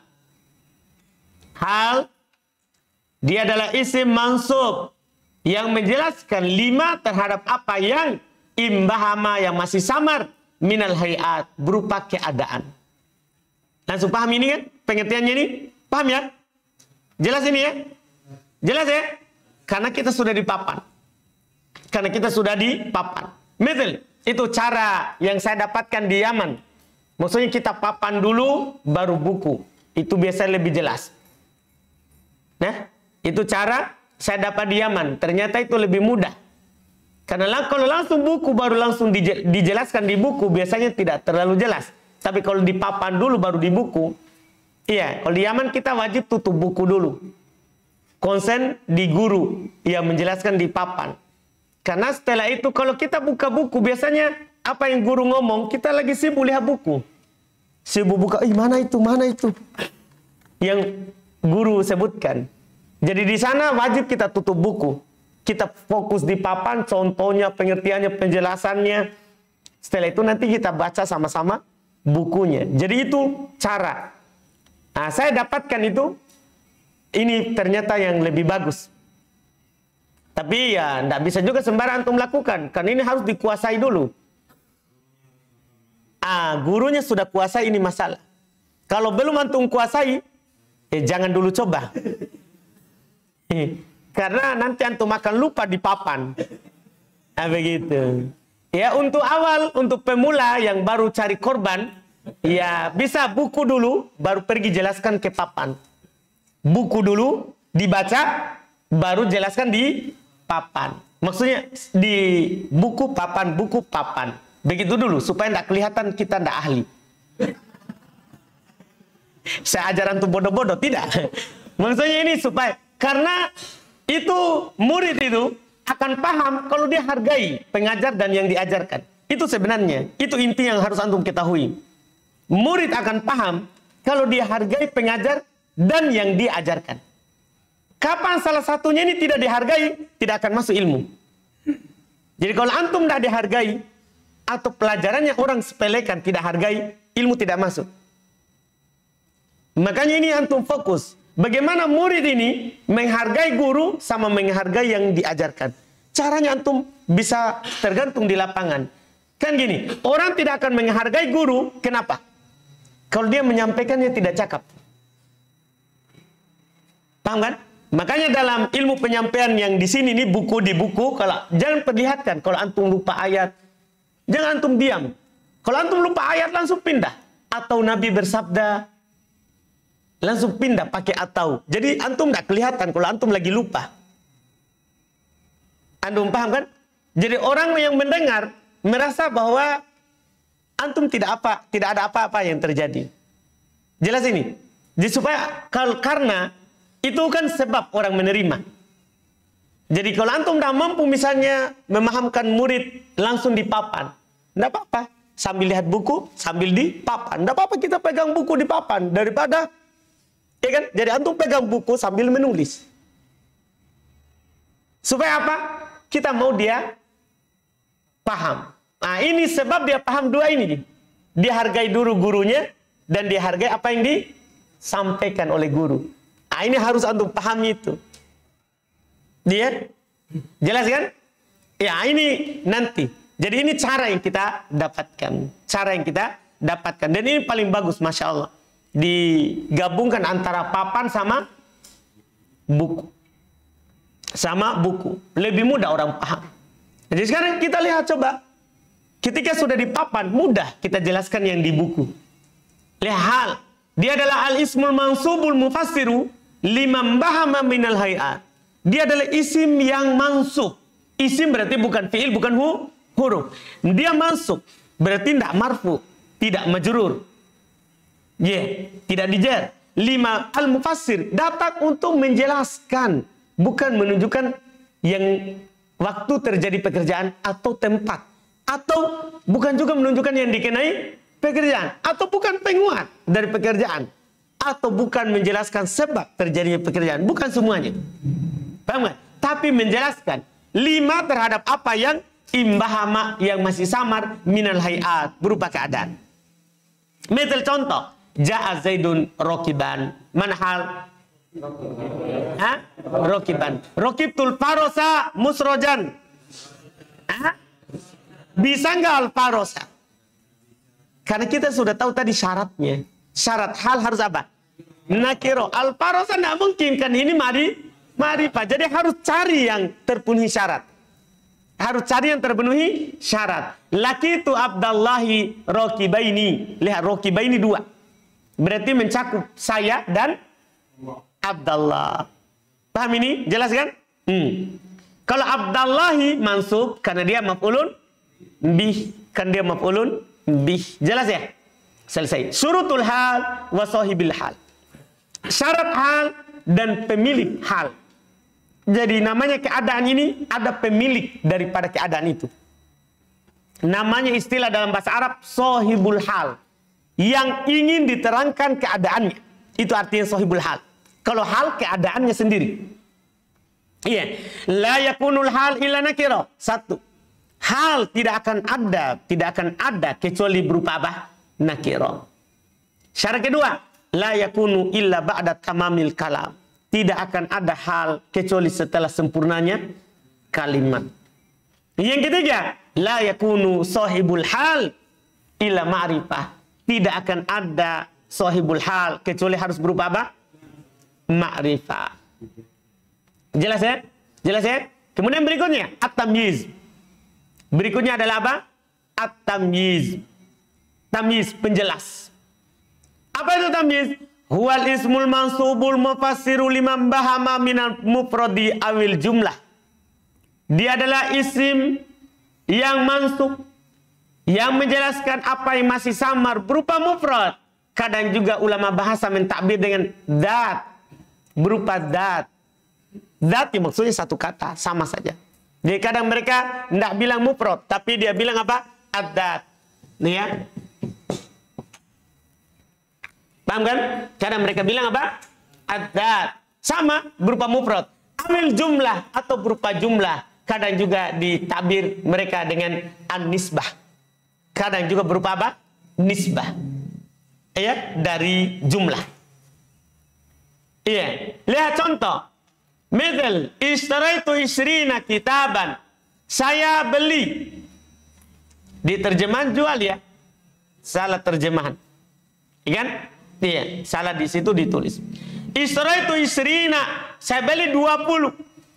Hal, dia adalah isim mansub yang menjelaskan lima terhadap apa yang imbahama, yang masih samar, minal hayat, berupa keadaan. Langsung paham ini kan? Pengertiannya ini? Paham ya? Jelas ini ya? Jelas ya? Karena kita sudah di papan. Karena kita sudah di papan. Misal, itu cara yang saya dapatkan di Yaman. Maksudnya kita papan dulu, baru buku. Itu biasanya lebih jelas. Nah, itu cara saya dapat di Yaman. Ternyata itu lebih mudah. Karena kalau langsung buku, baru langsung dijelaskan di buku, biasanya tidak terlalu jelas. Tapi kalau di papan dulu, baru di buku. Iya, kalau di Yaman kita wajib tutup buku dulu. Konsen di guru yang menjelaskan di papan. Karena setelah itu kalau kita buka buku, biasanya apa yang guru ngomong, kita lagi sibuk lihat buku. Sibuk buka, ih mana itu, mana itu. Yang guru sebutkan. Jadi di sana wajib kita tutup buku. Kita fokus di papan, contohnya, pengertiannya, penjelasannya. Setelah itu nanti kita baca sama-sama bukunya. Jadi itu cara. Nah, saya dapatkan itu, ini ternyata yang lebih bagus. Tapi ya, tidak bisa juga sembarang antum lakukan. Karena ini harus dikuasai dulu. Ah, gurunya sudah kuasai, ini masalah. Kalau belum antum kuasai, eh, jangan dulu coba. Karena nanti antum akan lupa di papan. Nah, begitu. Ya, untuk awal, untuk pemula yang baru cari korban, ya bisa buku dulu, baru pergi jelaskan ke papan. Buku dulu, dibaca, baru jelaskan di papan. Maksudnya di buku, papan, buku, papan. Begitu dulu, supaya tidak kelihatan kita tidak ahli. Saya ajaran tuh bodoh-bodoh, tidak. Maksudnya ini supaya, karena itu murid itu akan paham kalau dia hargai pengajar dan yang diajarkan. Itu sebenarnya, itu inti yang harus antum ketahui. Murid akan paham kalau dia hargai pengajar dan yang diajarkan. Kapan salah satunya ini tidak dihargai, tidak akan masuk ilmu. Jadi kalau antum tidak dihargai, atau pelajarannya orang sepelekan, tidak hargai, ilmu tidak masuk. Makanya ini antum fokus. Bagaimana murid ini menghargai guru sama menghargai yang diajarkan. Caranya antum bisa tergantung di lapangan. Kan gini, orang tidak akan menghargai guru, kenapa? Kalau dia menyampaikannya tidak cakap. Paham kan? Makanya dalam ilmu penyampaian yang di sini nih, buku di buku, kalau jangan perlihatkan kalau antum lupa ayat, jangan antum diam. Kalau antum lupa ayat langsung pindah. Atau Nabi bersabda, langsung pindah pakai atau. Jadi antum tidak kelihatan kalau antum lagi lupa. Antum paham kan? Jadi orang yang mendengar merasa bahwa antum tidak apa, tidak ada apa-apa yang terjadi. Jelas ini. Jadi supaya karena itu kan sebab orang menerima. Jadi kalau antum tidak mampu misalnya memahamkan murid langsung di papan, tidak apa-apa. Sambil lihat buku, sambil di papan. Tidak apa-apa kita pegang buku di papan daripada, ya kan? Jadi antum pegang buku sambil menulis. Supaya apa? Kita mau dia paham. Nah ini sebab dia paham dua ini. Dia hargai dulu gurunya dan dia hargai apa yang disampaikan oleh guru. Nah ini harus antum pahami itu. Dia jelas kan? Ya ini nanti. Jadi ini cara yang kita dapatkan. Cara yang kita dapatkan. Dan ini paling bagus, Masya Allah. Digabungkan antara papan sama buku. Sama buku. Lebih mudah orang paham. Jadi sekarang kita lihat coba. Ketika sudah di papan, mudah kita jelaskan yang di buku. Lihat hal. Dia adalah al-ismul mansubul mufassiru liman bahama minal hayat. Dia adalah isim yang mansub. Isim berarti bukan fi'il, bukan hu, huruf. Dia mansub. Berarti tidak marfu, tidak majrur. Ya, yeah, tidak dijar. Lima al-mufassir datang untuk menjelaskan, bukan menunjukkan yang waktu terjadi pekerjaan atau tempat. Atau bukan juga menunjukkan yang dikenai pekerjaan, atau bukan penguat dari pekerjaan, atau bukan menjelaskan sebab terjadinya pekerjaan, bukan semuanya. Paham nggak? Tapi menjelaskan lima terhadap apa yang imbahama, yang masih samar, minal hayat, berupa keadaan. Misal contoh, ja'a Zaidun rokiban. Mana hal? Hah? Rokiban. Rokibtul farosa musrojan. Hah? Bisa nggak al-farosa? Karena kita sudah tahu tadi syaratnya. Syarat hal harus apa? Nakiro. Al-farosa tidak mungkin kan, ini mari, mari Pak. Jadi harus cari yang terpenuhi syarat. Harus cari yang terpenuhi syarat. Laki itu Abdallahi rokibaini. Lihat, rokibaini dua. Berarti mencakup saya dan Abdallah. Paham ini? Jelas kan? Hmm. Kalau Abdallahi mansub karena dia maf'ulun bih, kan dia maf'ulun bih. Jelas ya? Selesai. Syurutul hal wa sahibil hal. Syarat hal dan pemilik hal. Jadi namanya keadaan ini ada pemilik daripada keadaan itu. Namanya istilah dalam bahasa Arab sahibul hal. Yang ingin diterangkan keadaannya. Itu artinya sahibul hal. Kalau hal keadaannya sendiri. Iya. La yakunul hal illa nakira. Satu. Hal tidak akan ada, tidak akan ada kecuali berupa apa? Nakira. Syarat kedua, la yakunu illa ba'da tamamil kalam. Tidak akan ada hal kecuali setelah sempurnanya kalimat. Yang ketiga, la yakunu sahibul hal illa ma'rifah. Tidak akan ada sahibul hal kecuali harus berupa apa? Ma'rifah. Jelas ya? Jelas ya? Kemudian berikutnya, at-tamyiz. Berikutnya adalah apa? At-tamyiz. Tamyiz, penjelas. Apa itu tamyiz? Huwal ismul mansubul mufassiru liman bahama minal mufradi awil jumlah. Dia adalah isim yang mansub, yang menjelaskan apa yang masih samar berupa mufrad. Kadang juga ulama bahasa mentakbir dengan dat, berupa dat. Dat yang maksudnya satu kata, sama saja. Jadi kadang mereka tidak bilang mufrad, tapi dia bilang apa? Ad-dat. Nih ya. Paham kan? Kadang mereka bilang apa? Ad-dat. Sama, berupa mufrad. Ambil jumlah atau berupa jumlah. Kadang juga ditabir mereka dengan an-nisbah. Kadang juga berupa apa? Nisbah. Ya, dari jumlah. Iya. Lihat contoh. Misal, ishtaraitu isrina kitaban. Saya beli. Di terjemahan jual ya. Salah terjemahan. Iya kan? Iya, salah di situ ditulis. Ishtaraitu isrina. Saya beli dua puluh.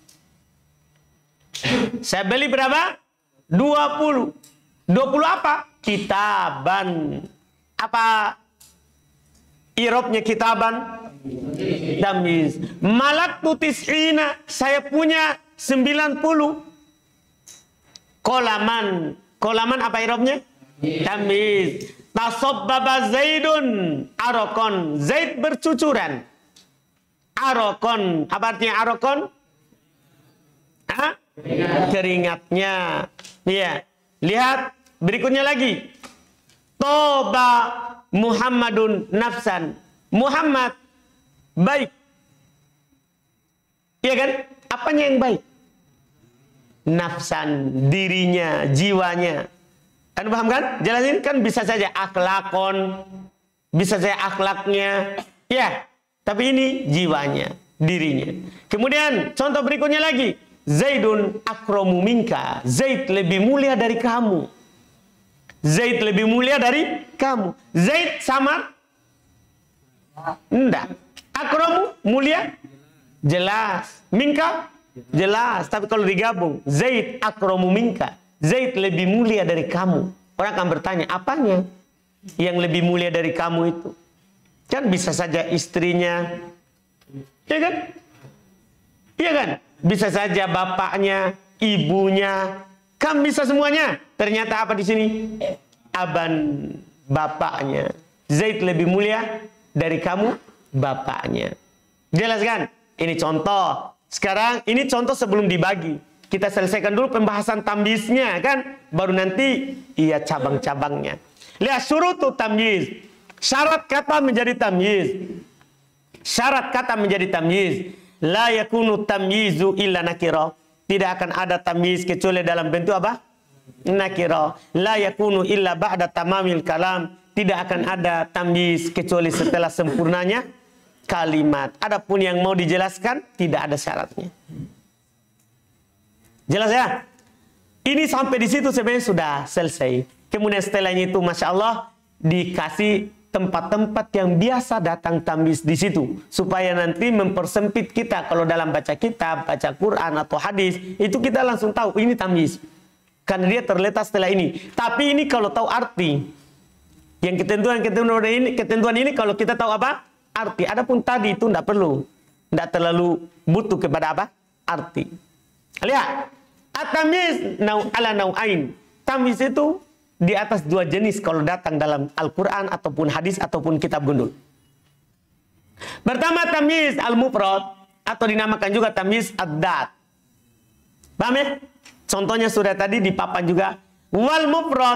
Saya beli berapa? dua puluh. dua puluh apa? Kitaban. Apa irobnya kitaban? Tamyiz. Malaktu tis'ina. Saya punya sembilan puluh. Kolaman. Kolaman apa irobnya? Tamyiz. Tasobbaba Zaidun. Arokon. Zaid bercucuran. Arokon. Apa artinya arokon? Hah? Keringatnya. Iya. Lihat. Berikutnya lagi. Toba Muhammadun nafsan. Muhammad baik. Iya kan? Apanya yang baik? Nafsan, dirinya, jiwanya. Kan paham kan? Jelasin kan bisa saja akhlakon, bisa saja akhlaknya. Ya, tapi ini jiwanya, dirinya. Kemudian contoh berikutnya lagi. Zaidun akramu minka. Zaid lebih mulia dari kamu. Zaid lebih mulia dari kamu. Zaid sama? Enggak. Akramu mulia? Jelas. Minka? Jelas. Tapi kalau digabung, Zaid akramu minka. Zaid lebih mulia dari kamu. Orang akan bertanya, apanya yang lebih mulia dari kamu itu? Kan bisa saja istrinya. Iya kan? Iya kan? Bisa saja bapaknya, ibunya. Kan bisa semuanya. Ternyata apa di sini? Aban, bapaknya. Zaid lebih mulia dari kamu, bapaknya. Jelas kan? Ini contoh. Sekarang ini contoh sebelum dibagi. Kita selesaikan dulu pembahasan tambiznya kan. Baru nanti iya cabang-cabangnya. Lihat syurutu tamyiz. Syarat kata menjadi tamyiz. Syarat kata menjadi tamyiz. La yakunu tamyizu illa nakira. Tidak akan ada tamyiz kecuali dalam bentuk apa? Nakira. La yakunu illa ba'da tamamil kalam. Tidak akan ada tamyiz kecuali setelah sempurnanya kalimat. Adapun yang mau dijelaskan tidak ada syaratnya. Jelas ya? Ini sampai di situ sebenarnya sudah selesai. Kemudian setelahnya itu Masya Allah dikasih tempat-tempat yang biasa datang tamyiz di situ, supaya nanti mempersempit kita. Kalau dalam baca kitab, baca Quran atau hadis, itu kita langsung tahu ini tamyiz, karena dia terletak setelah ini. Tapi ini kalau tahu arti, yang ketentuan-ketentuan ini, ketentuan ini kalau kita tahu apa arti. Adapun tadi itu tidak perlu, tidak terlalu butuh kepada apa arti. Lihat, at-tamyiz nau ala nau'ain. Tamyiz itu di atas dua jenis kalau datang dalam Al-Quran ataupun hadis ataupun kitab gundul. Pertama tamyiz al-mufrad atau dinamakan juga tamyiz ad-dat. Paham ya? Contohnya sudah tadi di papan juga. Wal mufrad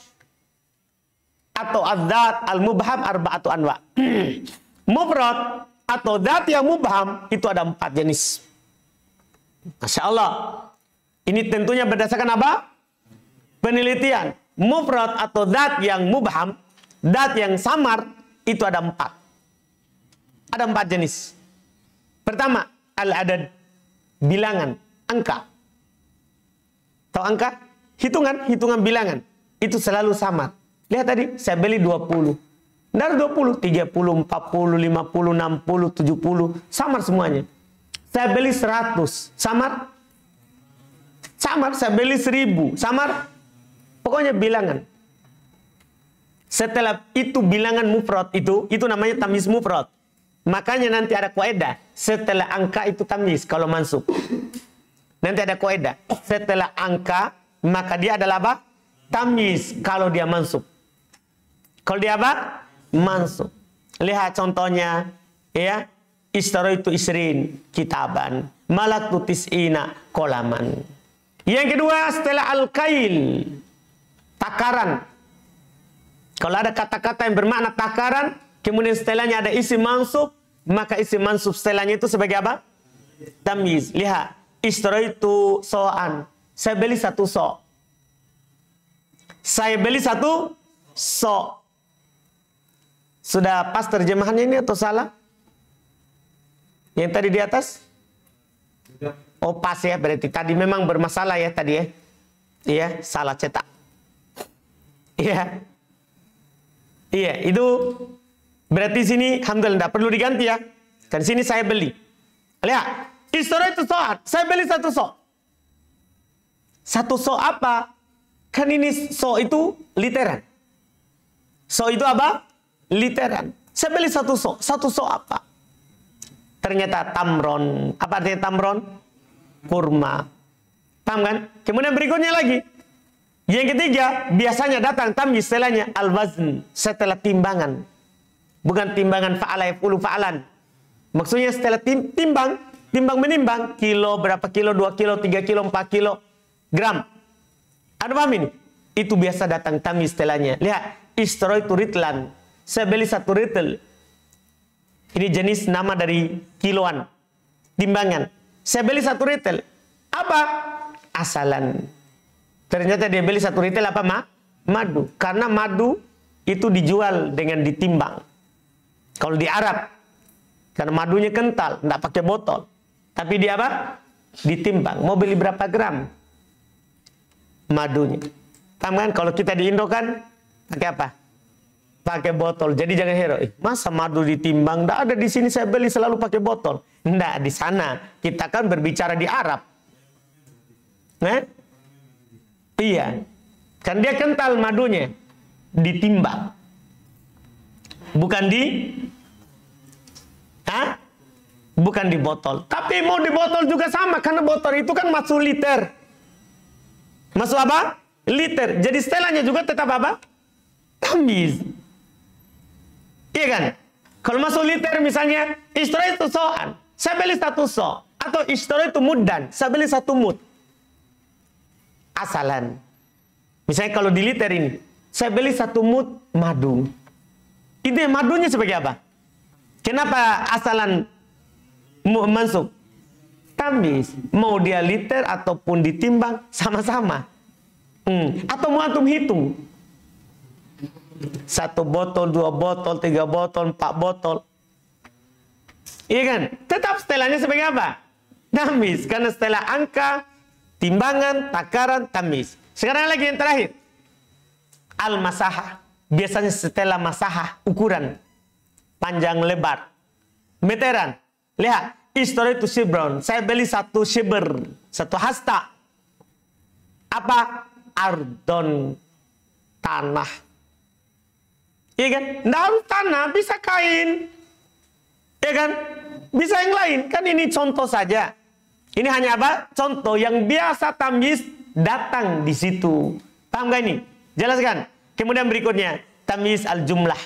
atau ad-dat al-mubham arba'atu anwa. Mufrad atau dat yang mubham itu ada empat jenis. Masya Allah. Ini tentunya berdasarkan apa? Penelitian. Mufrad atau dat yang mubham, dat yang samar, itu ada empat. Ada empat jenis. Pertama, al-adad, bilangan, angka. Tahu angka? Hitungan, hitungan bilangan. Itu selalu samar. Lihat tadi, saya beli dua puluh. Dari dua puluh, tiga puluh, empat puluh, lima puluh, enam puluh, tujuh puluh. Samar semuanya. Saya beli seratus. Samar? Samar. Saya beli seribu. Samar? Pokoknya bilangan. Setelah itu bilangan mufrad itu, itu namanya tamyiz mufrad. Makanya nanti ada kaidah. Setelah angka itu tamyiz kalau mansub. Nanti ada kaidah. Setelah angka, maka dia adalah apa? Tamyiz kalau dia mansub. Kalau dia apa? Mansub. Lihat contohnya, ya. Ishtaraitu isrin kitaban, malaktu tis'ina kolaman. Yang kedua setelah al-kail, takaran. Kalau ada kata-kata yang bermakna takaran, kemudian setelahnya ada isim mansub, maka isim mansub setelahnya itu sebagai apa? Tamyiz. Lihat, ishtaraitu so'an. Saya beli satu so'. Saya beli satu so'. Sudah pas terjemahannya ini atau salah? Yang tadi di atas? Oh pas ya, berarti tadi memang bermasalah ya tadi ya. Iya, salah cetak. Iya. Iya, itu berarti sini alhamdulillah tidak perlu diganti ya. Kan sini saya beli. Lihat, ishtaraitu so'an. Saya beli satu so'. Satu so' apa? Kan ini so' itu literan. So' itu apa? Literan. Saya beli satu so'. Satu so' apa? Ternyata tamron. Apa artinya tamron? Kurma. Paham kan? Kemudian berikutnya lagi. Yang ketiga, biasanya datang tamyiz setelahnya al-wazn, setelah timbangan. Bukan timbangan fa'ala yaf'ulu fa'alan. Maksudnya setelah tim, timbang, timbang menimbang, kilo, berapa kilo, dua kilo, tiga kilo, empat kilo, gram. Ada paham ini? Itu biasa datang tamyiz setelahnya. Lihat, ishtaraitu ritlan. Saya beli satu ritel. Ini jenis nama dari kiloan, timbangan. Saya beli satu ritel. Apa? Asalan. Ternyata dia beli satu ritel apa? Ma? Madu. Karena madu itu dijual dengan ditimbang. Kalau di Arab, karena madunya kental, tidak pakai botol. Tapi dia apa? Ditimbang. Mau beli berapa gram madunya? Paham kan? Kalau kita di Indo kan pakai apa? Pakai botol. Jadi jangan hero. Eh, masa madu ditimbang? Tidak ada di sini, saya beli selalu pakai botol. Tidak, di sana kita kan berbicara di Arab. Nah, iya. Kan dia kental madunya. Ditimbang. Bukan di Hah? Bukan di botol. Tapi mau di botol juga sama. Karena botol itu kan masuk liter. Masuk apa? Liter. Jadi setelahnya juga tetap apa? Tamyiz. Iya kan? Kalau masuk liter misalnya, ishtaraitu so'an. Saya beli satu so'. Atau ishtaraitu muddan. Saya beli satu mud. Asalan. Misalnya kalau di liter ini, saya beli satu mut madu. Ini madunya sebagai apa? Kenapa asalan mansub? Tamis. Mau dia liter ataupun ditimbang sama-sama. Hmm. Atau mau antum hitung. Satu botol, dua botol, tiga botol, empat botol. Iya kan? Tetap setelahnya sebagai apa? Tamis. Karena setelah angka, timbangan, takaran, tamis. Sekarang lagi yang terakhir. Al-masahah. Biasanya setelah masahah, ukuran. Panjang, lebar. Meteran. Lihat. Histori itu shibron. Saya beli satu shibr. Satu hasta. Apa? Ardon. Tanah. Iya kan? Nggak harus tanah. Bisa kain. Iya kan? Bisa yang lain. Kan ini contoh saja. Ini hanya apa? Contoh yang biasa tamyiz datang di situ. Paham gak ini? Jelaskan. Kemudian berikutnya, tamyiz al-jumlah.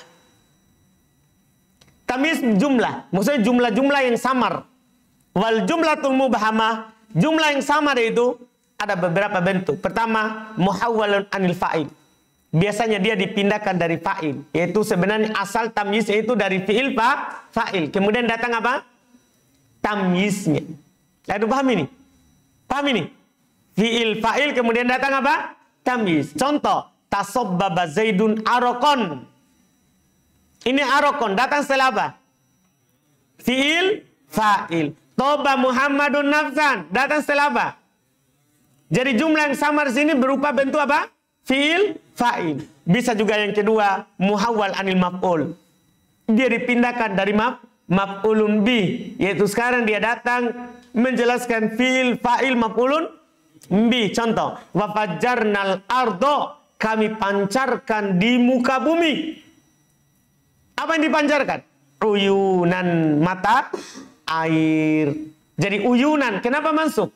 Tamyiz jumlah, maksudnya jumlah-jumlah yang samar. Wal jumlatul mubhamah, jumlah yang samar itu ada beberapa bentuk. Pertama, muhawwalun anil fa'il. Biasanya dia dipindahkan dari fa'il, yaitu sebenarnya asal tamyiz itu dari fi'il fa fa'il. Kemudian datang apa? Tamyiznya. Lalu paham ini? Paham ini? Fi'il fa'il kemudian datang apa? Tamyiz. Contoh, tasobbaba Zaidun arokon. Ini arokon datang setelah apa? Fi'il fa'il. Toba Muhammadun nafsan datang setelah apa? Jadi jumlah yang samar sini berupa bentuk apa? Fi'il fa'il. Bisa juga yang kedua muhawwal anil maf'ul. Dia dipindahkan dari maf maf'ulun bi, yaitu sekarang dia datang menjelaskan fi'il fa'il maf'ulun bi. Contoh, wa fajjarnal ardo, kami pancarkan di muka bumi. Apa yang dipancarkan? Uyunan mata air. Jadi uyunan, kenapa masuk?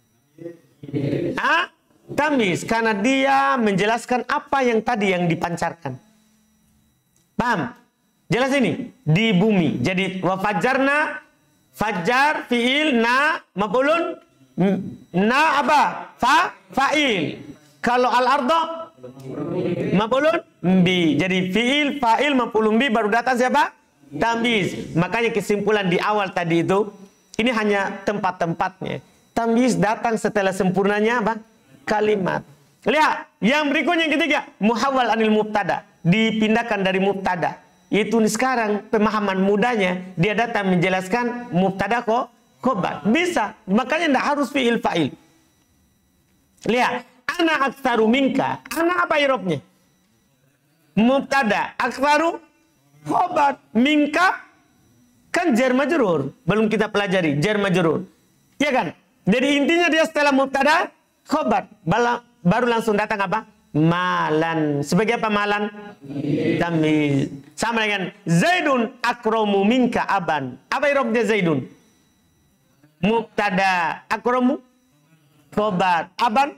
Ah, tamis, karena dia menjelaskan apa yang tadi yang dipancarkan. Paham? Jelas ini di bumi. Jadi wa fajjarna, fajar fiil na maf'ulun na apa? Fa fa'il. Kalau al-ardo maf'ulun bi. Jadi fiil fa'il maf'ulun bi baru datang siapa? Tamyiz. Makanya kesimpulan di awal tadi itu ini hanya tempat-tempatnya. Tamyiz datang setelah sempurnanya apa? Kalimat. Lihat, yang berikutnya yang ketiga, muhawwal anil mubtada, dipindahkan dari mubtada. Itu sekarang pemahaman mudanya dia datang menjelaskan mubtada kok khobar. Bisa. Makanya tidak harus fi'il fa'il. Lihat, ana aktsaru minka. Ana apa irobnya? Mubtada. Aktsaru khobar. Minka kan jar majrur. Belum kita pelajari jar majrur. Ya kan? Jadi intinya dia setelah mubtada khobar. Baru langsung datang apa? Malan. Sebagai apa malan? Tamyiz. Sama dengan Zaidun akramu minka aban. Apa irobnya Zaidun? Mubtada. Akramu khobar. Aban?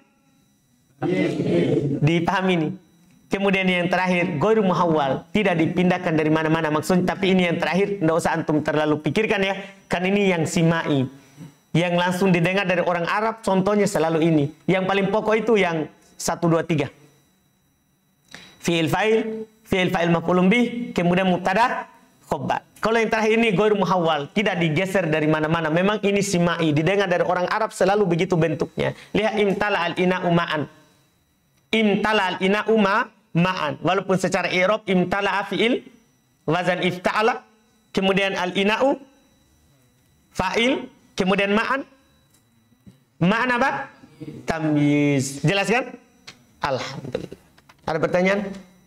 Dipahami ini. Kemudian yang terakhir, ghairu muhawwal, tidak dipindahkan dari mana-mana maksudnya. Tapi ini yang terakhir, tidak usah antum terlalu pikirkan ya. Kan ini yang simai, yang langsung didengar dari orang Arab. Contohnya selalu ini. Yang paling pokok itu yang satu, dua, tiga. Fi'il fa'il, fi'il fa'il maf'ulun bih, kemudian mubtada khobar. Kalau yang terakhir ini ghairu muhawwal, tidak digeser dari mana-mana. Memang ini simai, didengar dari orang Arab selalu begitu bentuknya. Lihat imtala al-ina'u ma'an. Imtala al-ina'u ma'an. Walaupun secara i'rab imtala fi'il wazan ifta'ala, kemudian al-ina'u fa'il, kemudian ma'an. Ma'an apa? Tamyiz. Jelas kan? Alhamdulillah. Ada pertanyaan?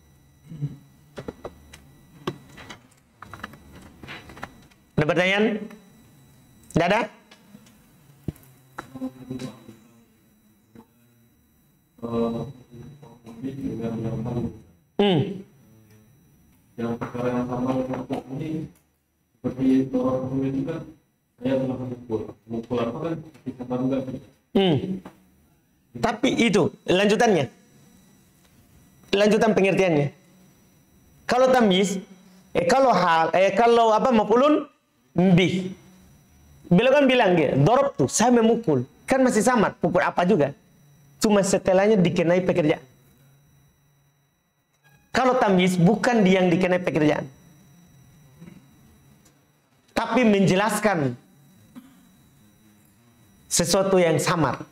Ada pertanyaan? Tidak ada? Hmm. Yang perkara yang sama dengan ini seperti orang tua juga, saya telah memukul, memukul apa kan? Bisa bangga. Hmm. Tapi itu lanjutannya, lanjutan pengertiannya. Kalau tamyiz, eh kalau hal, eh kalau apa maf'ulun bih. Beliau kan bilang dia, dorob tuh, saya memukul, kan masih sama, pukul apa juga. Cuma setelahnya dikenai pekerjaan. Kalau tamyiz bukan dia yang dikenai pekerjaan, tapi menjelaskan sesuatu yang samar.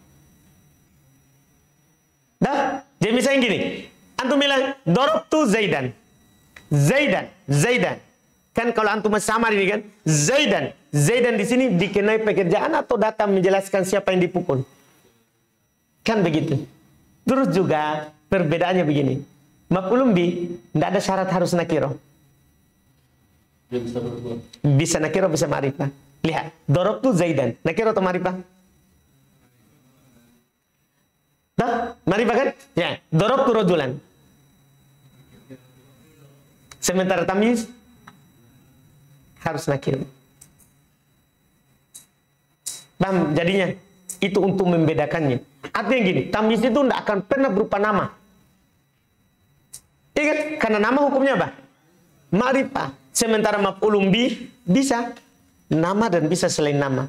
Dah, jadi misalnya gini, antum bilang dorobtu Zaidan, Zaidan, Zaidan. Kan kalau antum samar ini kan, Zaidan, Zaidan di sini dikenai pekerjaan atau datang menjelaskan siapa yang dipukul. Kan begitu. Terus juga perbedaannya begini. Maf'ulun bi tidak ada syarat harus nakiro. Bisa nakiro, bisa ma'rifah. Lihat, dorobtu Zaidan, nakiro atau ma'rifah? Dah, ma'rifah kan? Ya, dorobtu rojulan. Sementara tamyiz harus nakiro. Paham jadinya? Itu untuk membedakannya. Artinya gini, tamyiz itu tidak akan pernah berupa nama. Iya kan? Karena nama hukumnya apa? Ma'rifah. Sementara maf'ulun bi bisa nama dan bisa selain nama.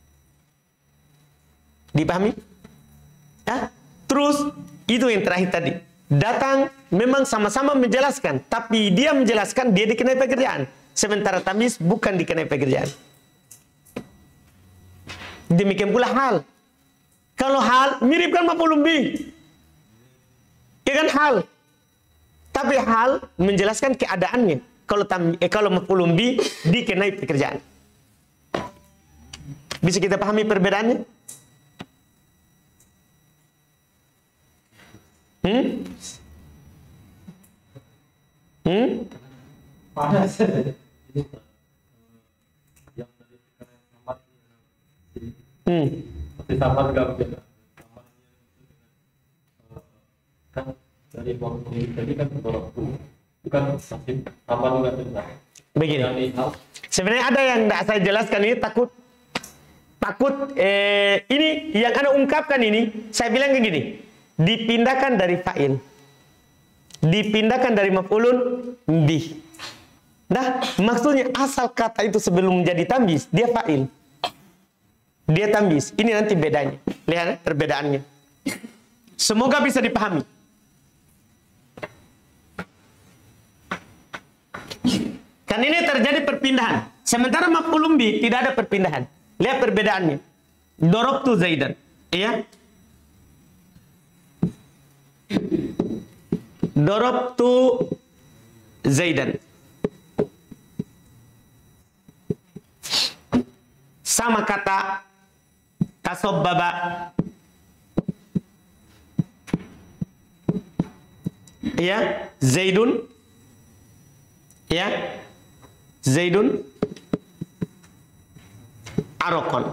Dipahami? Ya? Terus itu yang terakhir tadi. Datang memang sama-sama menjelaskan, tapi dia menjelaskan dia dikenai pekerjaan. Sementara tamyiz bukan dikenai pekerjaan. Demikian pula hal. Kalau hal mirip kan maf'ulun bi. Ya kan hal. Tapi hal menjelaskan keadaannya. Kalau tam, eh, kalau maf'ulun bi dikenai pekerjaan. Bisa kita pahami perbedaannya? Hmm? Hmm? Panas. Hmm. Tapi sama juga berbeda. Kan dari waktu tadi kan dorobtu bukan masih sama juga benar. Begini. Sebenarnya ada yang tidak saya jelaskan ini takut takut eh, ini yang Anda ungkapkan ini saya bilang kayak gini, dipindahkan dari fa'il, dipindahkan dari maf'ulun bih. Nah, maksudnya asal kata itu sebelum menjadi tamyiz dia fa'il, dia tamyiz. Ini nanti bedanya. Lihat perbedaannya. Semoga bisa dipahami. Kan ini terjadi perpindahan. Sementara maf'ulun bi tidak ada perpindahan. Lihat perbedaannya. Dorobtu Zaidan. Iya. Dorobtu Zaidan. Sama kata tasobbaba. Iya, Zaidun. Ya, Zaidun arokon.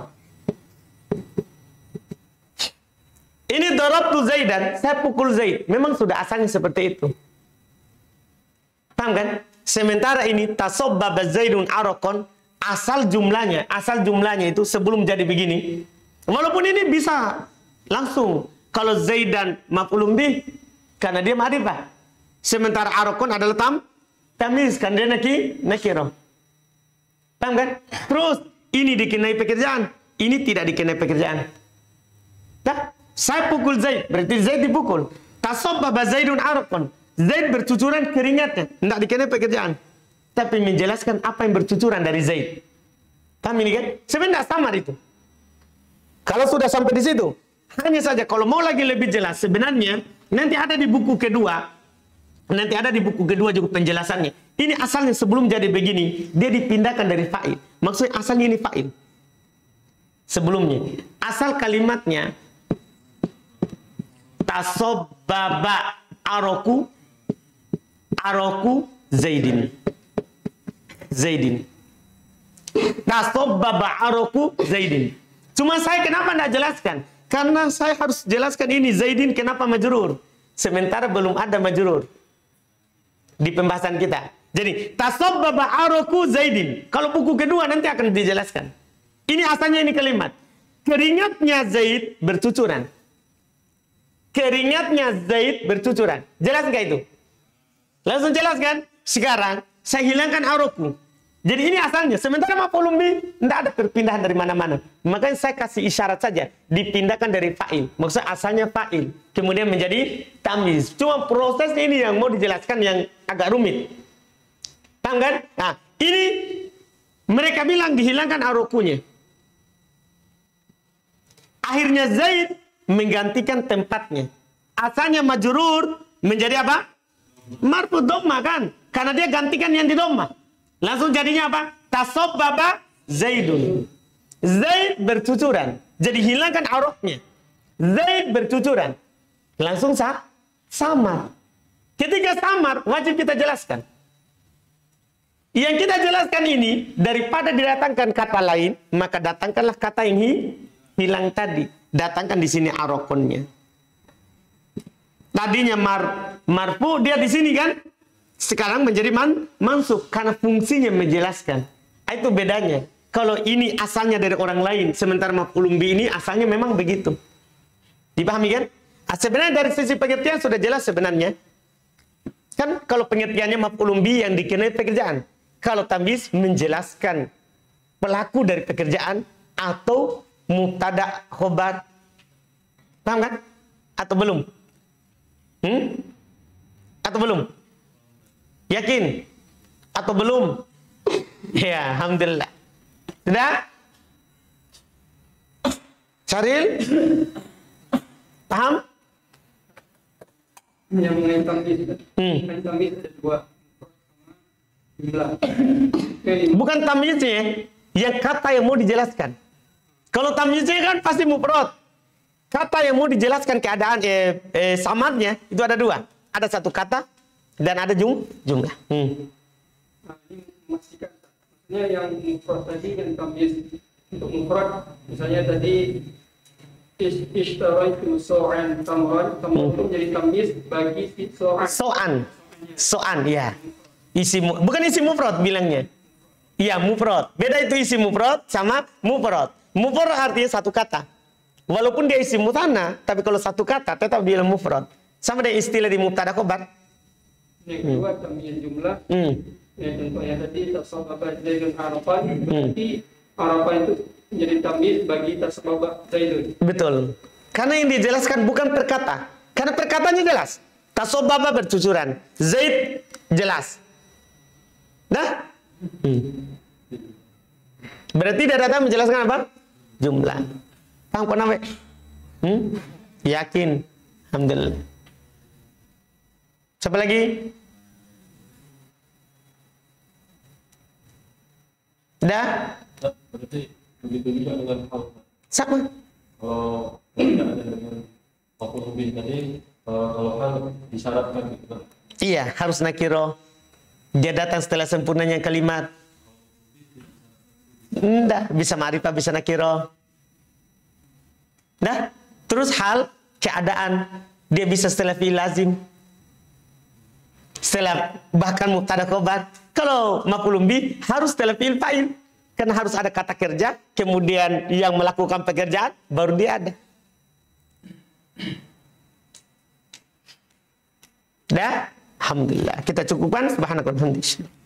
Ini dorobtu Zaidan, saya pukul Zaid. Memang sudah asalnya seperti itu. Paham kan? Sementara ini tasobbaba Zaidun arokon, asal jumlahnya, asal jumlahnya itu sebelum jadi begini. Walaupun ini bisa langsung kalau Zaidan maf'ulun bih karena dia ma'rifah. Sementara arokon adalah tam tamyiz kan dia naki nakiro. Paham kan? Terus ini dikenai pekerjaan, ini tidak dikenai pekerjaan. Nah, saya pukul Zaid, berarti Zaid dipukul. Tasobbaba Zaidun arqan. Zaid bercucuran keringatnya, tidak dikenai pekerjaan. Tapi menjelaskan apa yang bercucuran dari Zaid. Paham ini kan? Sebenarnya sama itu. Kalau sudah sampai di situ, hanya saja kalau mau lagi lebih jelas, sebenarnya nanti ada di buku kedua. Nanti ada di buku kedua juga penjelasannya. Ini asalnya sebelum jadi begini, dia dipindahkan dari fa'il. Maksudnya asalnya ini fa'il. Sebelumnya. Asal kalimatnya tasobbaba aroku aroku Zaidin. Zaidin. Tasobbaba aroku Zaidin. Cuma saya kenapa tidak jelaskan? Karena saya harus jelaskan ini Zaidin kenapa majrur. Sementara belum ada majrur di pembahasan kita. Jadi tasobbaba aroku Zaidin. Kalau buku kedua nanti akan dijelaskan. Ini asalnya ini kalimat. Keringatnya Zaid bercucuran. Keringatnya Zaid bercucuran. Jelas nggak itu? Langsung jelaskan. Sekarang saya hilangkan aroku. Jadi ini asalnya. Sementara maf'ulun bih tidak ada perpindahan dari mana-mana. Makanya saya kasih isyarat saja. Dipindahkan dari fa'il. Maksudnya asalnya fa'il. Kemudian menjadi tamyiz. Cuma proses ini yang mau dijelaskan yang agak rumit. Paham kan? Nah, ini mereka bilang dihilangkan arokunya. Akhirnya Zaid menggantikan tempatnya. Asalnya majrur menjadi apa? Marfu dhamma kan? Karena dia gantikan yang di dhamma. Langsung jadinya apa? Tasabbaba Zaidun. Zaid bercucuran. Jadi hilangkan aroknya. Zaid bercucuran. Langsung sah, samar. Ketika samar, wajib kita jelaskan. Yang kita jelaskan ini, daripada didatangkan kata lain, maka datangkanlah kata yang hilang tadi. Datangkan di sini arokonnya. Tadinya mar, marfu, dia di sini kan? Sekarang menjadi man, mansub karena fungsinya menjelaskan. Itu bedanya. Kalau ini asalnya dari orang lain, sementara maf'ulun bih ini asalnya memang begitu. Dipahami kan? Sebenarnya dari sisi pengertian sudah jelas sebenarnya. Kan kalau pengertiannya maf'ulun bih yang dikenai pekerjaan. Kalau tamyiz menjelaskan pelaku dari pekerjaan atau mubtada khobar. Paham kan? Atau belum? Hmm? Atau belum? Yakin? Atau belum? Ya, alhamdulillah. Sudah? Syaril? Paham? Yang mengenai tamyiz, Hmm. tamyiz ada dua. Bukan tamyiznya, yang kata yang mau dijelaskan. Kalau tamyiznya kan pasti mufrad. Kata yang mau dijelaskan keadaan eh, eh, samarnya itu ada dua. Ada satu kata dan ada jum, jumlah. Hmm. Nah, ini memastikan. Maksudnya yang mufrad tadi yang tamyiz. Untuk mufrad, misalnya tadi Ish- Ishtaraitu so'an tamran. Tamran itu menjadi tamyiz bagi si so'an. So'an. So'an, ya. Isi mu- bukan isi mufrad bilangnya. Iya, mufrad. Beda itu isi mufrad sama mufrad. Mufrad artinya satu kata. Walaupun dia isi mutana, tapi kalau satu kata tetap dia mufrad. Sama dengan istilah di mubtada khobar. Yang kedua tamyiz jumlah. Hmm. Ya, contohnya tadi tasababa Zaidun Arafan. Berarti Arafan itu menjadi tamyiz bagi tasababa Zaidun. Betul. Karena yang dijelaskan bukan perkata. Karena perkataannya jelas. Tasobaba bercucuran. Zaid jelas. Dah? Hmm. Berarti dia datang menjelaskan apa? Jumlah. Paham kok namanya? Hmm? Yakin. Alhamdulillah. Siapa lagi? Dah? Berarti begitu juga dengan hal Sama. kalau tidak ada dengan waktu lebih tadi eh, kalau hal disyaratkan gitu kan. Iya, harus nakiro. Dia datang setelah sempurnanya kalimat. Nggak, bisa ma'rifah, bisa nakiro. Nah, terus hal, keadaan. Dia bisa setelah fi'il lazim. Setelah bahkan mubtada khobar. Kalau maf'ulun bih harus setelah fi'il fa'il. Karena harus ada kata kerja, kemudian yang melakukan pekerjaan, baru dia ada. Dah? Alhamdulillah. Kita cukupkan. Subhanakallahumma wa bihamdika.